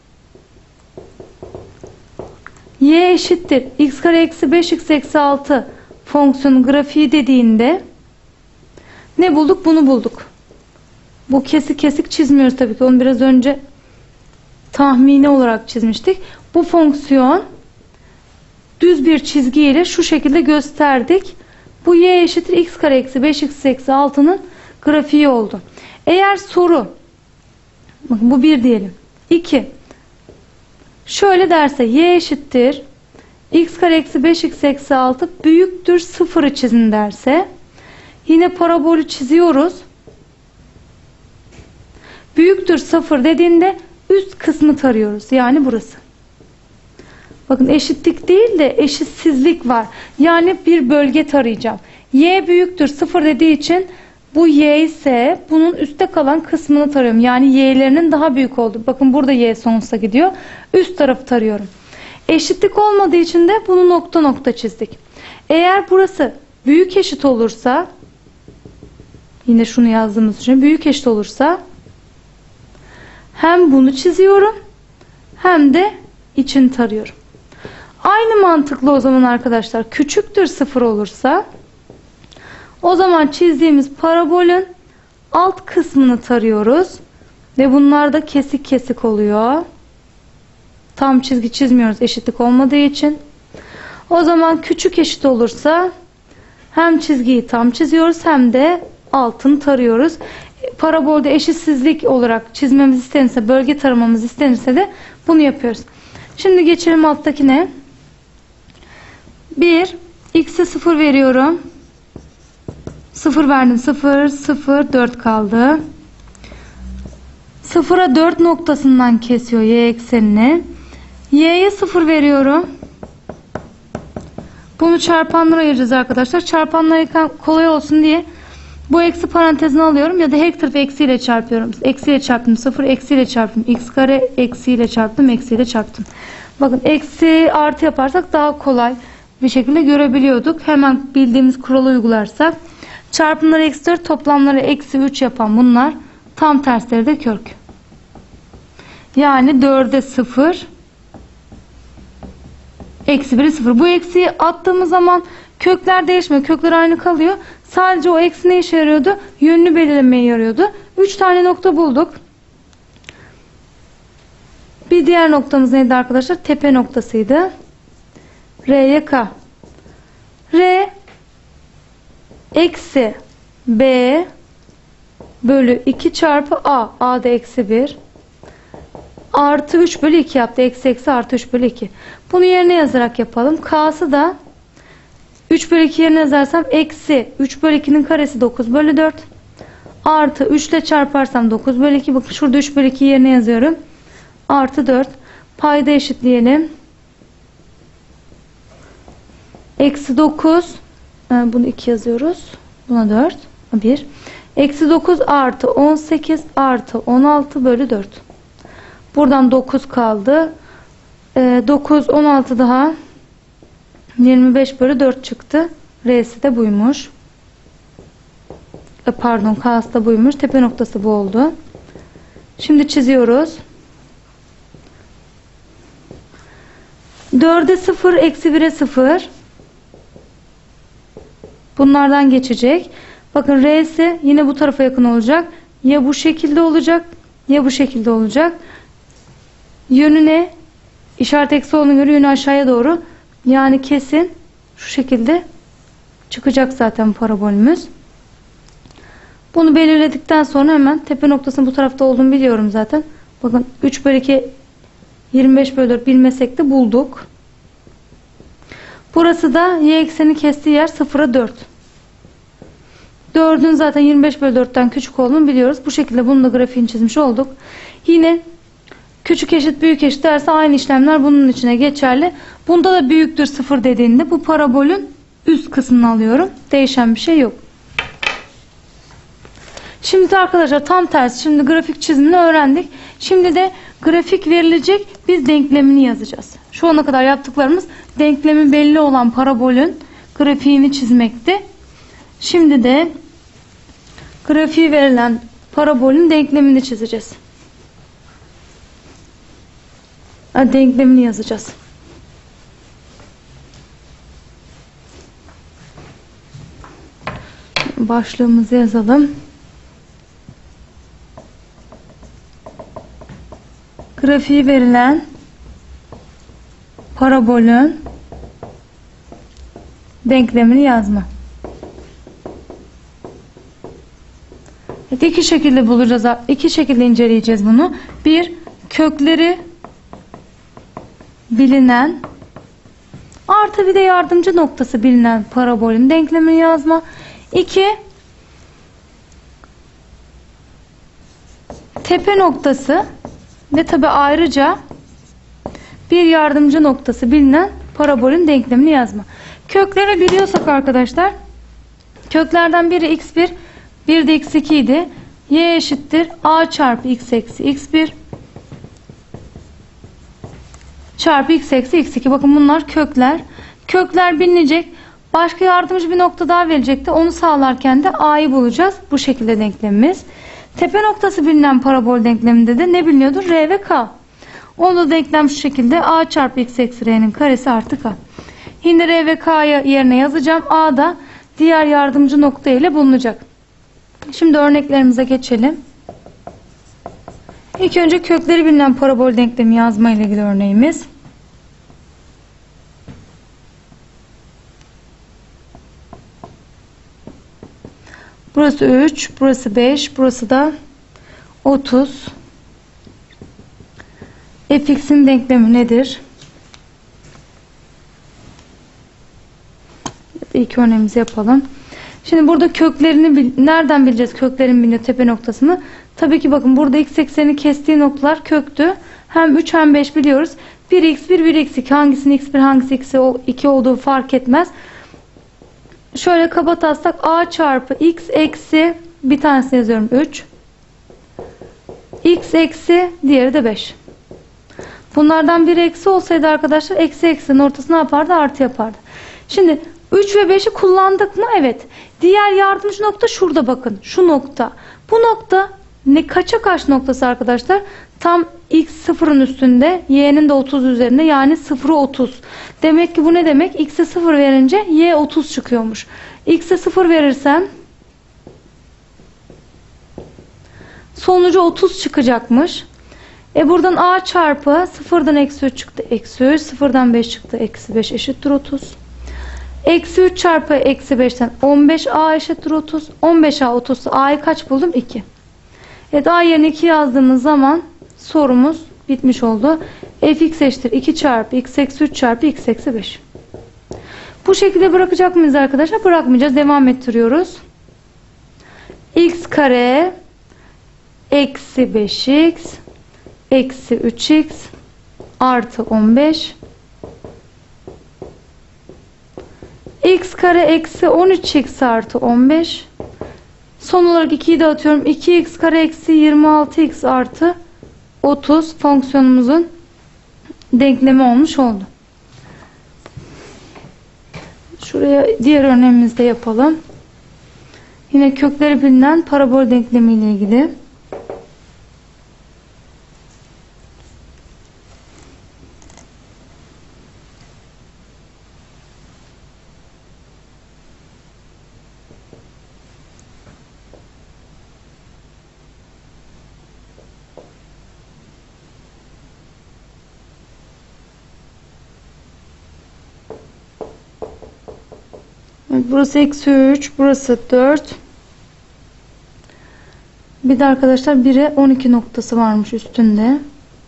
y eşittir x kare eksi beş x eksi altı fonksiyonun grafiği dediğinde ne bulduk? Bunu bulduk. Bu kesik kesik çizmiyoruz tabii ki. Onu biraz önce tahmini olarak çizmiştik. Bu fonksiyon düz bir çizgiyle şu şekilde gösterdik. Bu y eşittir x kare eksi beş x eksi altının grafiği oldu. Eğer soru, bakın bu bir diyelim. iki. Şöyle derse y eşittir x kare eksi beş x eksi altı büyüktür sıfırı çizin derse, yine parabolü çiziyoruz. Büyüktür sıfır dediğinde üst kısmı tarıyoruz. Yani burası. Bakın eşitlik değil de eşitsizlik var. Yani bir bölge tarayacağım. Y büyüktür sıfır dediği için bu y ise bunun üstte kalan kısmını tarıyorum. Yani y'lerinin daha büyük oldu. Bakın burada y sonsuza gidiyor. Üst tarafı tarıyorum. Eşitlik olmadığı için de bunu nokta nokta çizdik. Eğer burası büyük eşit olursa, yine şunu yazdığımız için büyük eşit olursa hem bunu çiziyorum hem de içini tarıyorum. Aynı mantıklı o zaman arkadaşlar küçüktür sıfır olursa o zaman çizdiğimiz parabolün alt kısmını tarıyoruz ve bunlar da kesik kesik oluyor. Tam çizgi çizmiyoruz eşitlik olmadığı için. O zaman küçük eşit olursa hem çizgiyi tam çiziyoruz hem de altını tarıyoruz. Parabolde eşitsizlik olarak çizmemiz istenirse, bölge taramamız istenirse de bunu yapıyoruz. Şimdi geçelim alttakine. bir, x'e sıfır veriyorum. sıfır verdim. sıfır, sıfır, dört kaldı. sıfıra dört noktasından kesiyor y eksenini. Y'ye sıfır veriyorum. Bunu çarpanlara ayıracağız arkadaşlar. Çarpanlara kolay olsun diye bu eksi parantezini alıyorum ya da her tarafı eksiyle çarpıyorum. Eksiyle çarptım. sıfır eksiyle çarptım. X kare eksiyle çarptım. Eksiyle çarptım. Bakın eksi artı yaparsak daha kolay bir şekilde görebiliyorduk. Hemen bildiğimiz kuralı uygularsak. Çarpımları eksi dört, toplamları eksi üç yapan bunlar. Tam tersleri de kök. Yani dörde sıfır. Eksi bire sıfır. Bu eksiyi attığımız zaman kökler değişmiyor. Kökler aynı kalıyor. Sadece o eksi ne işe yarıyordu? Yönünü belirlemeye yarıyordu. üç tane nokta bulduk. Bir diğer noktamız neydi arkadaşlar? Tepe noktasıydı. R'ye K. R eksi B bölü iki çarpı A. A da eksi bir. Artı üç bölü iki yaptı. Eksi eksi artı üç bölü iki. Bunu yerine yazarak yapalım. K'sı da üç bölü iki yerine yazarsam eksi üç bölü ikinin karesi dokuz bölü dört. Artı üç ile çarparsam dokuz bölü iki. Bakın şurada üç bölü iki yerine yazıyorum. Artı dört. Payda eşitleyelim. Eksi dokuz. Bunu iki yazıyoruz. Buna dört. bir. Eksi dokuz artı on sekiz artı on altı bölü dört. Buradan dokuz kaldı. dokuz, on altı daha yirmi beş bölü dört çıktı. R'si de buymuş. Pardon, K'sı da buymuş. Tepe noktası bu oldu. Şimdi çiziyoruz. dörde sıfır, eksi bire sıfır. Bunlardan geçecek. Bakın R'si yine bu tarafa yakın olacak. Ya bu şekilde olacak ya bu şekilde olacak. Yönüne işaret eksi olduğuna göre yönü aşağıya doğru. Yani kesin şu şekilde çıkacak zaten parabolümüz. Bunu belirledikten sonra hemen tepe noktasının bu tarafta olduğunu biliyorum zaten. Bakın üç bölü iki yirmi beş bölü dört bilmesek de bulduk. Burası da y ekseni kestiği yer sıfıra dört. dördün zaten yirmi beş bölü dörtten küçük olduğunu biliyoruz. Bu şekilde bunun da grafiğini çizmiş olduk. Yine küçük eşit büyük eşit derse aynı işlemler bunun içine geçerli. Bunda da büyüktür sıfır dediğinde bu parabolün üst kısmını alıyorum. Değişen bir şey yok. Şimdi de arkadaşlar tam tersi. Şimdi grafik çizimini öğrendik. Şimdi de grafik verilecek biz denklemini yazacağız. Şu ana kadar yaptıklarımız denklemi belli olan parabolün grafiğini çizmekti. Şimdi de grafiği verilen parabolün denklemini çizeceğiz. Denklemini yazacağız. Başlığımızı yazalım. Grafiği verilen parabolün denklemini yazma. Evet, iki şekilde bulacağız. İki şekilde inceleyeceğiz bunu. Bir, kökleri bilinen artı bir de yardımcı noktası bilinen parabolün denklemini yazma. İki, tepe noktası ve tabi ayrıca bir yardımcı noktası bilinen parabolün denklemini yazma. Kökleri biliyorsak arkadaşlar, köklerden biri x bir, bir de x iki idi. Y eşittir a çarpı x eksi x bir çarpı x eksi x iki. Bakın bunlar kökler. Kökler bilinecek. Başka yardımcı bir nokta daha verecekti. Onu sağlarken de a'yı bulacağız. Bu şekilde denklemimiz. Tepe noktası bilinen parabol denkleminde de ne biliniyordu? R ve K. Onu da denklem şu şekilde. A çarpı x eksi r'nin karesi artı K. Yine R ve K'yı yerine yazacağım. A da diğer yardımcı nokta ile bulunacak. Şimdi örneklerimize geçelim. İlk önce kökleri bilinen parabol denklemi yazma ile ilgili örneğimiz. Burası üç, burası beş, burası da otuz. Fx'in denklemi nedir? İlk örneğimizi yapalım. Şimdi burada köklerini bil, nereden bileceğiz köklerin biliniyor tepe noktasını? Tabii ki bakın burada x ekseni kestiği noktalar köktü. Hem üç hem beş biliyoruz. bir x bir, bir x iki. Hangisinin x bir hangisi x iki olduğu fark etmez. Şöyle kabataslak a çarpı x eksi bir tanesini yazıyorum üç. X eksi diğeri de beş. Bunlardan biri eksi olsaydı arkadaşlar eksi eksinin ortası ne yapardı? Artı yapardı. Şimdi üç ve beşi kullandık mı? Evet. Diğer yardımcı nokta şurada bakın. Şu nokta. Bu nokta ne kaça kaç noktası arkadaşlar? Tam x sıfırın üstünde, y'nin de otuz üzerinde, yani sıfırı otuz. Demek ki bu ne demek? X'e sıfır verince y otuz çıkıyormuş. X'e sıfır verirsem sonucu otuz çıkacakmış. E buradan a çarpı sıfırdan eksi üç çıktı. Eksi üç. sıfırdan beş çıktı. Eksi beş eşittir otuz. Eksi üç çarpı eksi beşten on beş a eşittir otuz. on beş a otuz. A'yı kaç buldum? iki. Evet, a yerine iki yazdığımız zaman sorumuz bitmiş oldu. Fx eşittir iki çarpı x eksi üç çarpı x eksi beş. Bu şekilde bırakacak mıyız arkadaşlar? Bırakmayacağız. Devam ettiriyoruz. X kare eksi beş x eksi üç x artı on beş. X kare eksi on üç x artı on beş. Son olarak ikiyi dağıtıyorum. iki x kare eksi yirmi altı x artı otuz fonksiyonumuzun denklemi olmuş oldu. Şuraya diğer örneğimizi de yapalım. Yine kökleri bilinen parabol denklemi ile ilgili. Burası eksi üç, burası dört. Bir de arkadaşlar bire on iki noktası varmış üstünde.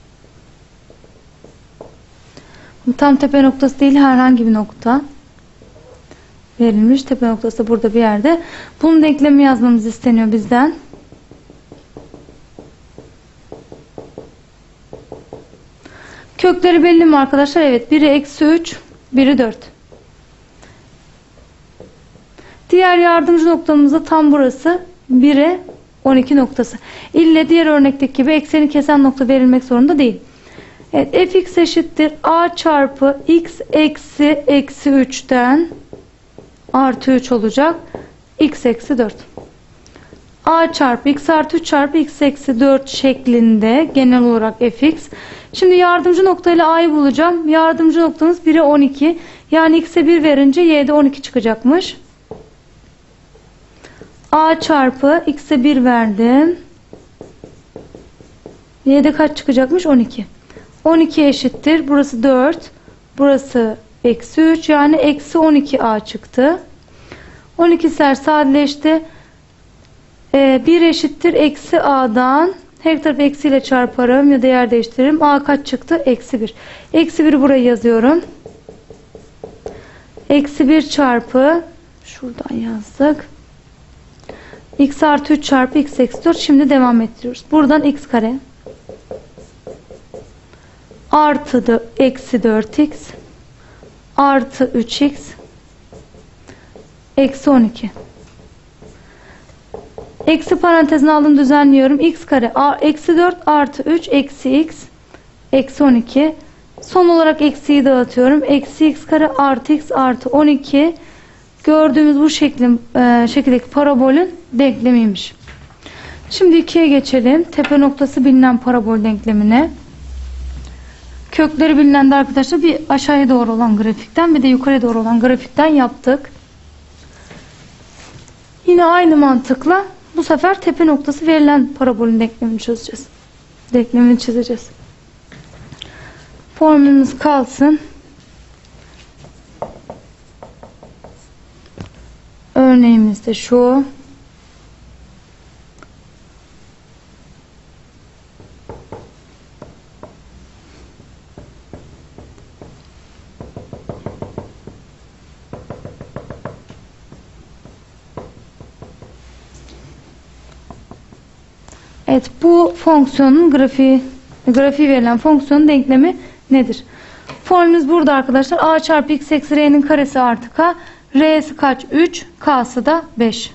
Tam tepe noktası değil, herhangi bir nokta verilmiş. Tepe noktası burada bir yerde. Bunun denklemi yazmamız isteniyor bizden. Kökleri belli mi arkadaşlar? Evet. Biri eksi üç, biri dört. Diğer yardımcı noktamız da tam burası. bire on iki noktası. İlle diğer örnekteki gibi ekseni kesen nokta verilmek zorunda değil. Evet, fx eşittir a çarpı x eksi eksi üçten artı üç olacak. X eksi dört. A çarpı x artı üç çarpı x eksi dört şeklinde genel olarak fx. Şimdi yardımcı noktayla a'yı bulacağım. Yardımcı noktamız bire on iki. Yani x'e bir verince y'de on iki çıkacakmış. A çarpı x'e bir verdim. Y'de kaç çıkacakmış? on iki. on iki eşittir. Burası dört. Burası eksi üç. Yani eksi on iki a çıktı. on iki'ler sadeleşti. Ee, bir eşittir. Eksi a'dan her tarafı eksiyle çarparım ya da yer değiştiririm. A kaç çıktı? Eksi bir. Eksi bir'i buraya yazıyorum. Eksi bir çarpı şuradan yazdık. X artı üç çarpı x eksi dört. Şimdi devam ettiriyoruz. Buradan x kare artı da eksi dört x artı üç x eksi on iki. Eksi parantezine aldım, düzenliyorum. X kare eksi dört artı üç eksi x eksi on iki. Son olarak eksiyi dağıtıyorum. Eksi x kare artı x artı on iki. Gördüğümüz bu şeklin, e, şekildeki parabolün denklemiymiş. Şimdi ikiye geçelim. Tepe noktası bilinen parabol denklemine. Kökleri bilinen de arkadaşlar bir aşağıya doğru olan grafikten bir de yukarıya doğru olan grafikten yaptık. Yine aynı mantıkla bu sefer tepe noktası verilen parabolün denklemini çözeceğiz. Denklemini çizeceğiz. Formülümüz kalsın. Örneğimiz de şu. Evet, bu fonksiyonun grafiği, grafiği verilen fonksiyonun denklemi nedir? Formülümüz burada arkadaşlar. A çarpı x eksi r'nin karesi artı k. R'si kaç? üç. K'sı da beş.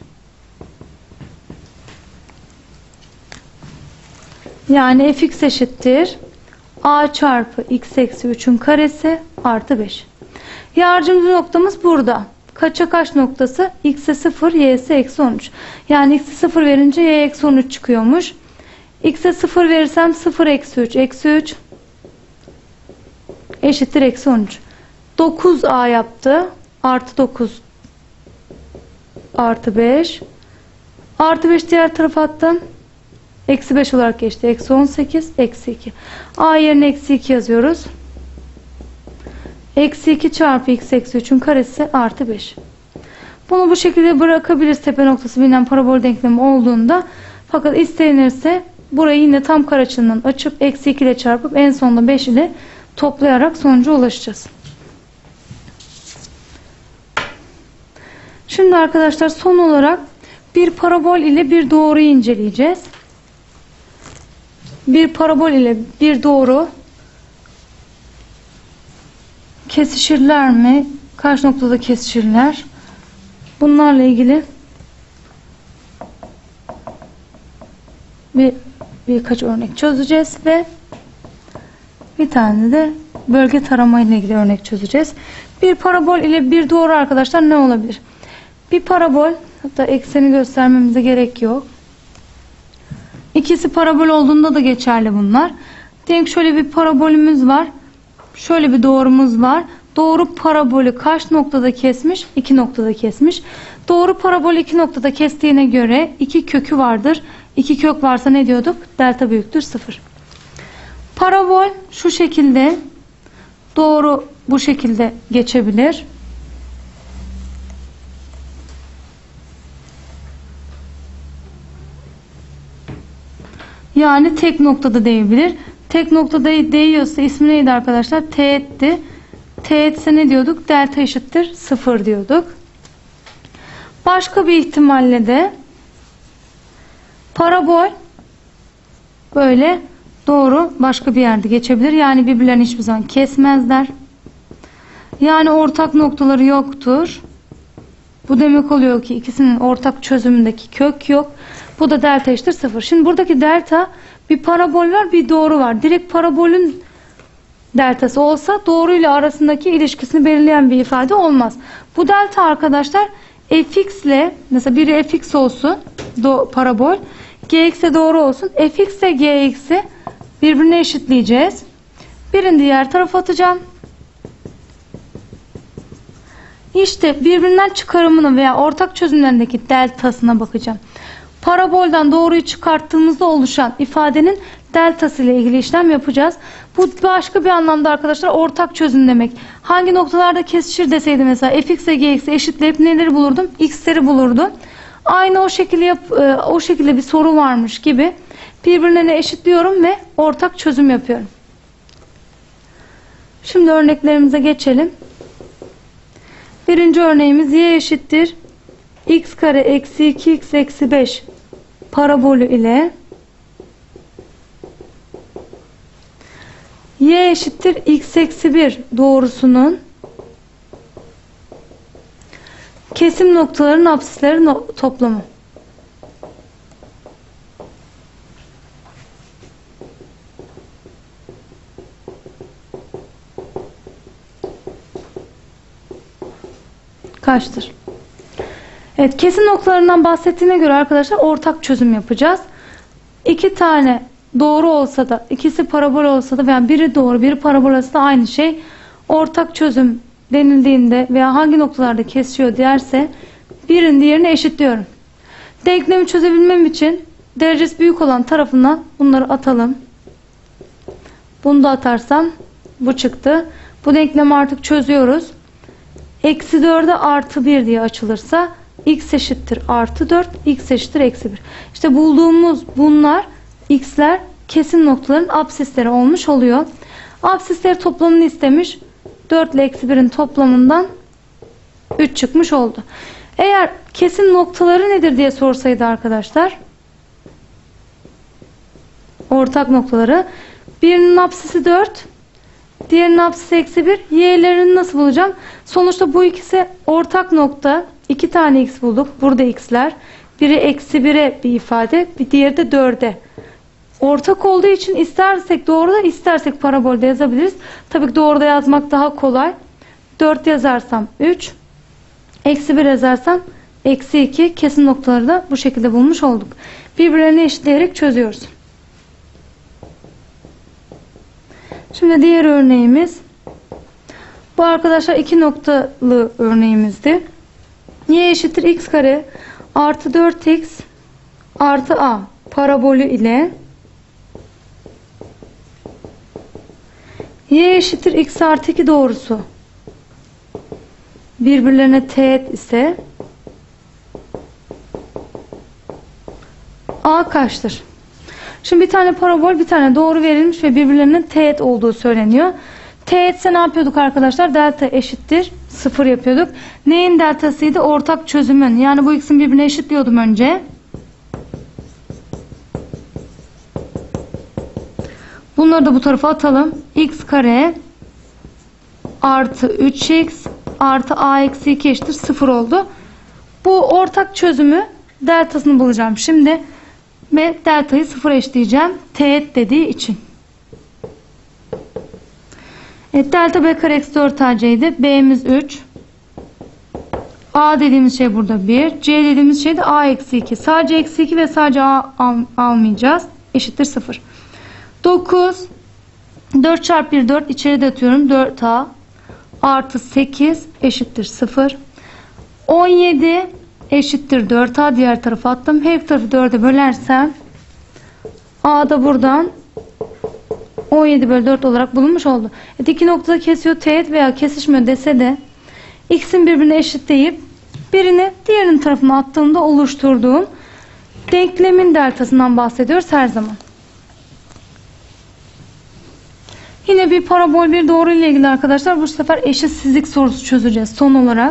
Yani fx eşittir a çarpı x eksi üçün karesi artı beş. Yardımcı noktamız burada. Kaça kaç noktası? X'e sıfır, y'si eksi on üç. Yani x'e sıfır verince y eksi on üç çıkıyormuş. X'e sıfır verirsem sıfır eksi üç. Eksi üç eşittir eksi on üç. dokuz a yaptı. Artı dokuz artı beş. Artı beş diğer tarafa attım. Eksi beş olarak geçti. Eksi on sekiz. Eksi iki. A yerine eksi iki yazıyoruz. Eksi iki çarpı x eksi üçün karesi artı beş. Bunu bu şekilde bırakabiliriz tepe noktası bilinen parabol denklemi olduğunda. Fakat istenirse burayı yine tam kareaçından açıp eksi iki ile çarpıp en sonunda beş ile toplayarak sonuca ulaşacağız. Şimdi arkadaşlar son olarak bir parabol ile bir doğruyu inceleyeceğiz. Bir parabol ile bir doğru kesişirler mi? Kaç noktada kesişirler? Bunlarla ilgili bir birkaç örnek çözeceğiz ve bir tane de bölge tarama ile ilgili örnek çözeceğiz. Bir parabol ile bir doğru arkadaşlar ne olabilir? Bir parabol, hatta ekseni göstermemize gerek yok. İkisi parabol olduğunda da geçerli bunlar. Diyelim ki şöyle bir parabolümüz var. Şöyle bir doğrumuz var. Doğru parabolü kaç noktada kesmiş? iki noktada kesmiş. Doğru parabolü iki noktada kestiğine göre iki kökü vardır. iki kök varsa ne diyorduk? Delta büyüktür sıfır. Parabol şu şekilde, doğru bu şekilde geçebilir. Yani tek noktada değebilir. Tek noktada değiyorsa ismi neydi arkadaşlar? Teğetti. Teğetse ne diyorduk? Delta eşittir sıfır diyorduk. Başka bir ihtimalle de parabol böyle doğru başka bir yerde geçebilir. Yani birbirlerini hiçbir zaman kesmezler. Yani ortak noktaları yoktur. Bu demek oluyor ki ikisinin ortak çözümündeki kök yok. Bu da delta eşittir sıfır. Şimdi buradaki delta bir parabol var, bir doğru var. Direkt parabolün deltası olsa doğru ile arasındaki ilişkisini belirleyen bir ifade olmaz. Bu delta arkadaşlar fx ile, mesela biri fx olsun do, parabol, gx'e doğru olsun. Fx ile gx'i birbirine eşitleyeceğiz. Birini diğer tarafa atacağım. İşte birbirinden çıkarımını veya ortak çözümlerindeki deltasına bakacağım. Parabolden doğruyu çıkarttığımızda oluşan ifadenin deltası ile ilgili işlem yapacağız. Bu başka bir anlamda arkadaşlar ortak çözüm demek. Hangi noktalarda kesişir deseydi mesela fx ile gx'i eşitleyip neleri bulurdum? X'leri bulurdum. Aynı o şekilde yap, o şekilde bir soru varmış gibi birbirlerine eşitliyorum ve ortak çözüm yapıyorum. Şimdi örneklerimize geçelim. Birinci örneğimiz y eşittir x kare eksi iki x eksi beş parabolü ile y eşittir x eksi bir doğrusunun kesim noktalarının apsisleri no toplamı. Kaçtır? Evet, kesim noktalarından bahsettiğine göre arkadaşlar ortak çözüm yapacağız. İki tane doğru olsa da, ikisi parabol olsa da veya biri doğru, biri parabol olsa da aynı şey. Ortak çözüm denildiğinde veya hangi noktalarda kesişiyor derse birinin diğerine eşitliyorum. Denklemi çözebilmem için derecesi büyük olan tarafına bunları atalım. Bunu da atarsam bu çıktı. Bu denklemi artık çözüyoruz. Eksi dörde artı bir diye açılırsa x eşittir artı dört, x eşittir eksi bir. İşte bulduğumuz bunlar x'ler kesim noktaların apsisleri olmuş oluyor. Apsisleri toplamını istemiş. dört ile eksi birin toplamından üç çıkmış oldu. Eğer kesim noktaları nedir diye sorsaydı arkadaşlar, ortak noktaları. Birinin apsisi dört. Diğerinin apsisi eksi bir. Y'lerini nasıl bulacağım? Sonuçta bu ikisi ortak nokta. iki tane x bulduk. Burada x'ler. Biri eksi bire bir ifade. Bir diğeri de dörde. Ortak olduğu için istersek doğruda istersek parabolde yazabiliriz. Tabii ki doğruda yazmak daha kolay. dört yazarsam üç. Eksi bir yazarsam eksi iki. Kesin noktaları da bu şekilde bulmuş olduk. Birbirlerini eşitleyerek çözüyoruz. Şimdi diğer örneğimiz. Bu arkadaşlar iki noktalı örneğimizdi. Y eşittir x kare artı dört x artı a parabolü ile y eşittir x artı iki doğrusu birbirlerine teğet ise a kaçtır? Şimdi bir tane parabol, bir tane doğru verilmiş ve birbirlerinin teğet olduğu söyleniyor. Teğetse ne yapıyorduk arkadaşlar? Delta eşittir sıfır yapıyorduk. Neyin deltasıydı? Ortak çözümün. Yani bu x'in birbirine eşitliyordum önce. Bunları da bu tarafa atalım. X kare artı üç x artı a eksi iki eşittir sıfır oldu. Bu ortak çözümü deltasını bulacağım şimdi. Ve deltayı sıfır eşleyeceğim. Teğet dediği için. Evet, delta b kare eksi dört a c'ydi. B'miz üç. A dediğimiz şey burada bir. C dediğimiz şey de a eksi iki. Sadece eksi iki ve sadece a al, almayacağız. Eşittir sıfır. dokuz. dört çarpı bir dört. İçeri atıyorum. dört a artı sekiz eşittir sıfır. on yedi eşittir dört a. Diğer tarafa attım. Her tarafı dörde bölersem a da buradan on yedi bölü dört olarak bulunmuş oldu. Evet, iki noktada kesiyor, teğet veya kesişmiyor dese de x'in birbirine eşitleyip birini diğerinin tarafına attığımda oluşturduğum denklemin deltasından bahsediyoruz her zaman. Yine bir parabol bir doğru ile ilgili arkadaşlar bu sefer eşitsizlik sorusu çözeceğiz son olarak.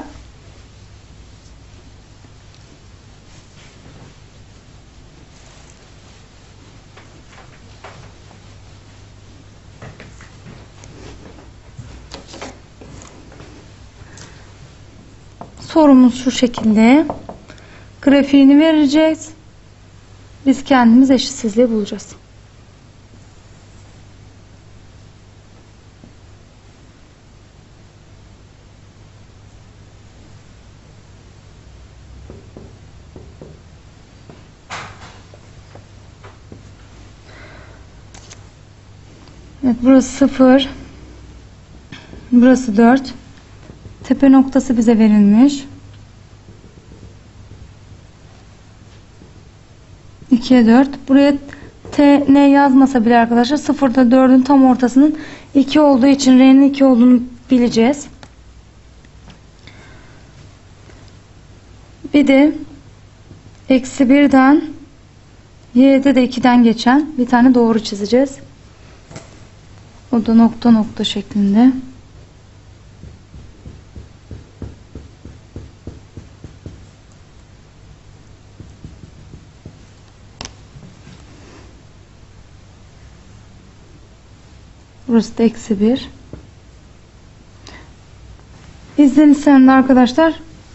Sorumuz şu şekilde. Grafiğini vereceğiz. Biz kendimiz eşitsizliği bulacağız. Evet, burası sıfır. Burası dört. Tepe noktası bize verilmiş. ikiye dört. Buraya T, N yazmasa bile arkadaşlar sıfırda dördün tam ortasının iki olduğu için R'nin iki olduğunu bileceğiz. Bir de eksi birden Y'de de ikiden geçen bir tane doğru çizeceğiz. O da nokta nokta şeklinde. Burası da eksi bir. İzlenirsen de arkadaşlar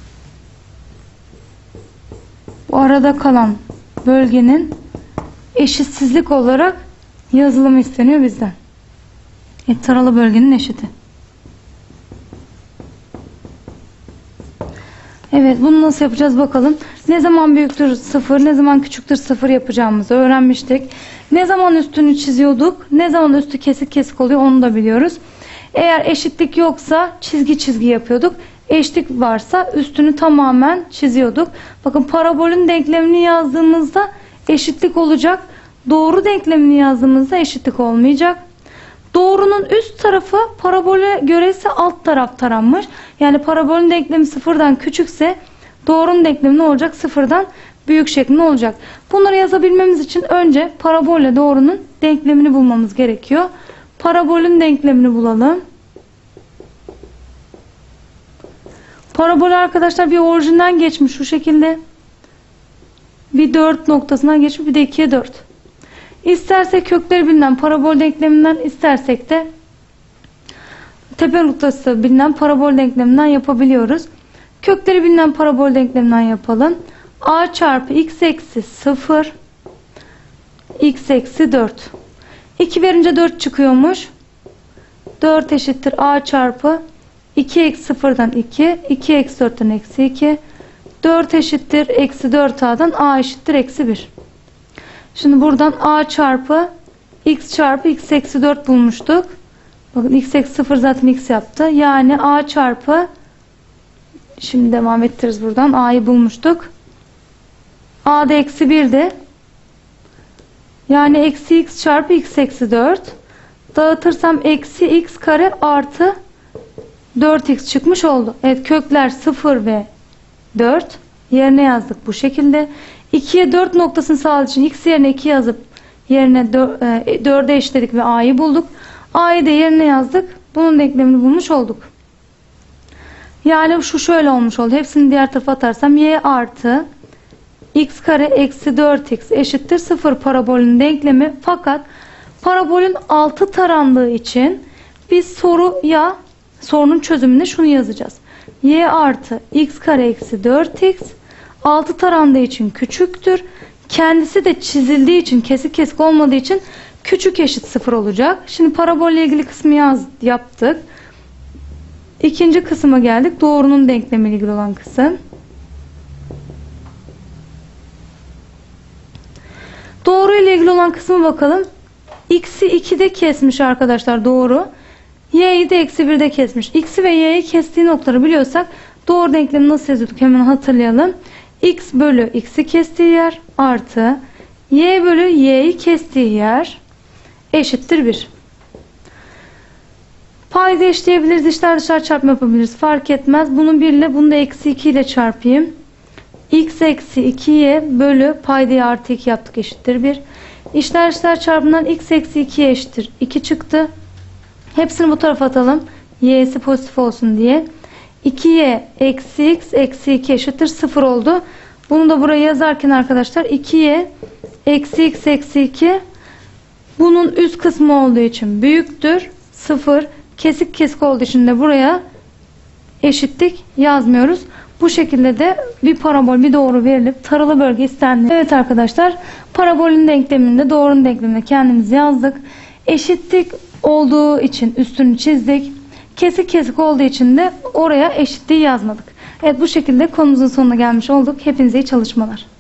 bu arada kalan bölgenin eşitsizlik olarak yazılımı isteniyor bizden. E, taralı bölgenin eşiti. Evet, bunu nasıl yapacağız bakalım. Ne zaman büyüktür sıfır, ne zaman küçüktür sıfır yapacağımızı öğrenmiştik. Ne zaman üstünü çiziyorduk, ne zaman üstü kesik kesik oluyor onu da biliyoruz. Eğer eşitlik yoksa çizgi çizgi yapıyorduk. Eşitlik varsa üstünü tamamen çiziyorduk. Bakın parabolün denklemini yazdığımızda eşitlik olacak. Doğru denklemini yazdığımızda eşitlik olmayacak. Doğrunun üst tarafı parabole göre ise alt taraf taranmış. Yani parabolün denklemi sıfırdan küçükse doğrunun denklemi ne olacak? Sıfırdan büyük şeklinde olacak. Bunları yazabilmemiz için önce parabolle doğrunun denklemini bulmamız gerekiyor. Parabolün denklemini bulalım. Parabol arkadaşlar bir orijinden geçmiş şu şekilde. Bir dört noktasından geçmiş, bir de ikiye dört. İstersek kökleri bilinen parabol denkleminden, istersek de tepe noktası bilinen parabol denkleminden yapabiliyoruz. Kökleri bilinen parabol denkleminden yapalım. A çarpı x eksi sıfır, x eksi dört. iki verince dört çıkıyormuş. dört eşittir A çarpı iki eksi sıfırdan iki, iki eksi dörtten eksi iki. dört eşittir eksi dört A'dan A eşittir eksi bir. Şimdi buradan A çarpı x çarpı x eksi dört bulmuştuk. Bakın x eksi sıfır zaten x yaptı. Yani A çarpı, şimdi devam ettiririz buradan. A'yı bulmuştuk. A'da eksi birdi. Yani eksi x çarpı x eksi dört. Dağıtırsam eksi x kare artı dört x çıkmış oldu. Evet, kökler sıfır ve dört. Yerine yazdık bu şekilde. ikiye dört noktasını sağladığı için x yerine iki yazıp yerine dörde eşitledik ve A'yı bulduk. A'yı da yerine yazdık. Bunun denklemini bulmuş olduk. Yani şu şöyle olmuş oldu. Hepsini diğer tarafa atarsam y artı x kare eksi dört x eşittir sıfır parabolün denklemi. Fakat parabolün altı tarandığı için biz soruya, sorunun çözümünde şunu yazacağız. Y artı x kare eksi dört x altı tarandığı için küçüktür. Kendisi de çizildiği için, kesik kesik olmadığı için küçük eşit sıfır olacak. Şimdi parabolle ilgili kısmı yaz, yaptık. İkinci kısma geldik. Doğrunun denklemiyle ilgili olan kısım. Doğru ile ilgili olan kısmı bakalım. X'i iki'de kesmiş arkadaşlar doğru. Y'yi de eksi bir'de kesmiş. X'i ve Y'yi kestiği noktaları biliyorsak doğru denklemi nasıl yazıyorduk hemen hatırlayalım. X bölü X'i kestiği yer artı Y bölü Y'yi kestiği yer eşittir bir. Payda eşleyebiliriz. İçler dışlar çarpma yapabiliriz. Fark etmez. Bunu bir ile, bunu da eksi iki ile çarpayım. X eksi iki Y bölü paydayı artı iki yaptık, eşittir bir. İçler dışlar çarpımından x eksi iki'ye eşittir iki çıktı. Hepsini bu tarafa atalım. Y'si pozitif olsun diye. iki Y eksi x eksi iki eşittir sıfır oldu. Bunu da buraya yazarken arkadaşlar iki Y eksi x eksi iki, bunun üst kısmı olduğu için büyüktür sıfır. Kesik kesik olduğu için de buraya eşitlik yazmıyoruz. Bu şekilde de bir parabol, bir doğru verilip taralı bölge istendiğinde. Evet arkadaşlar, parabolün denkleminde, doğrunun denkleminde kendimiz yazdık. Eşitlik olduğu için üstünü çizdik. Kesik kesik olduğu için de oraya eşitliği yazmadık. Evet, bu şekilde konumuzun sonuna gelmiş olduk. Hepinize iyi çalışmalar.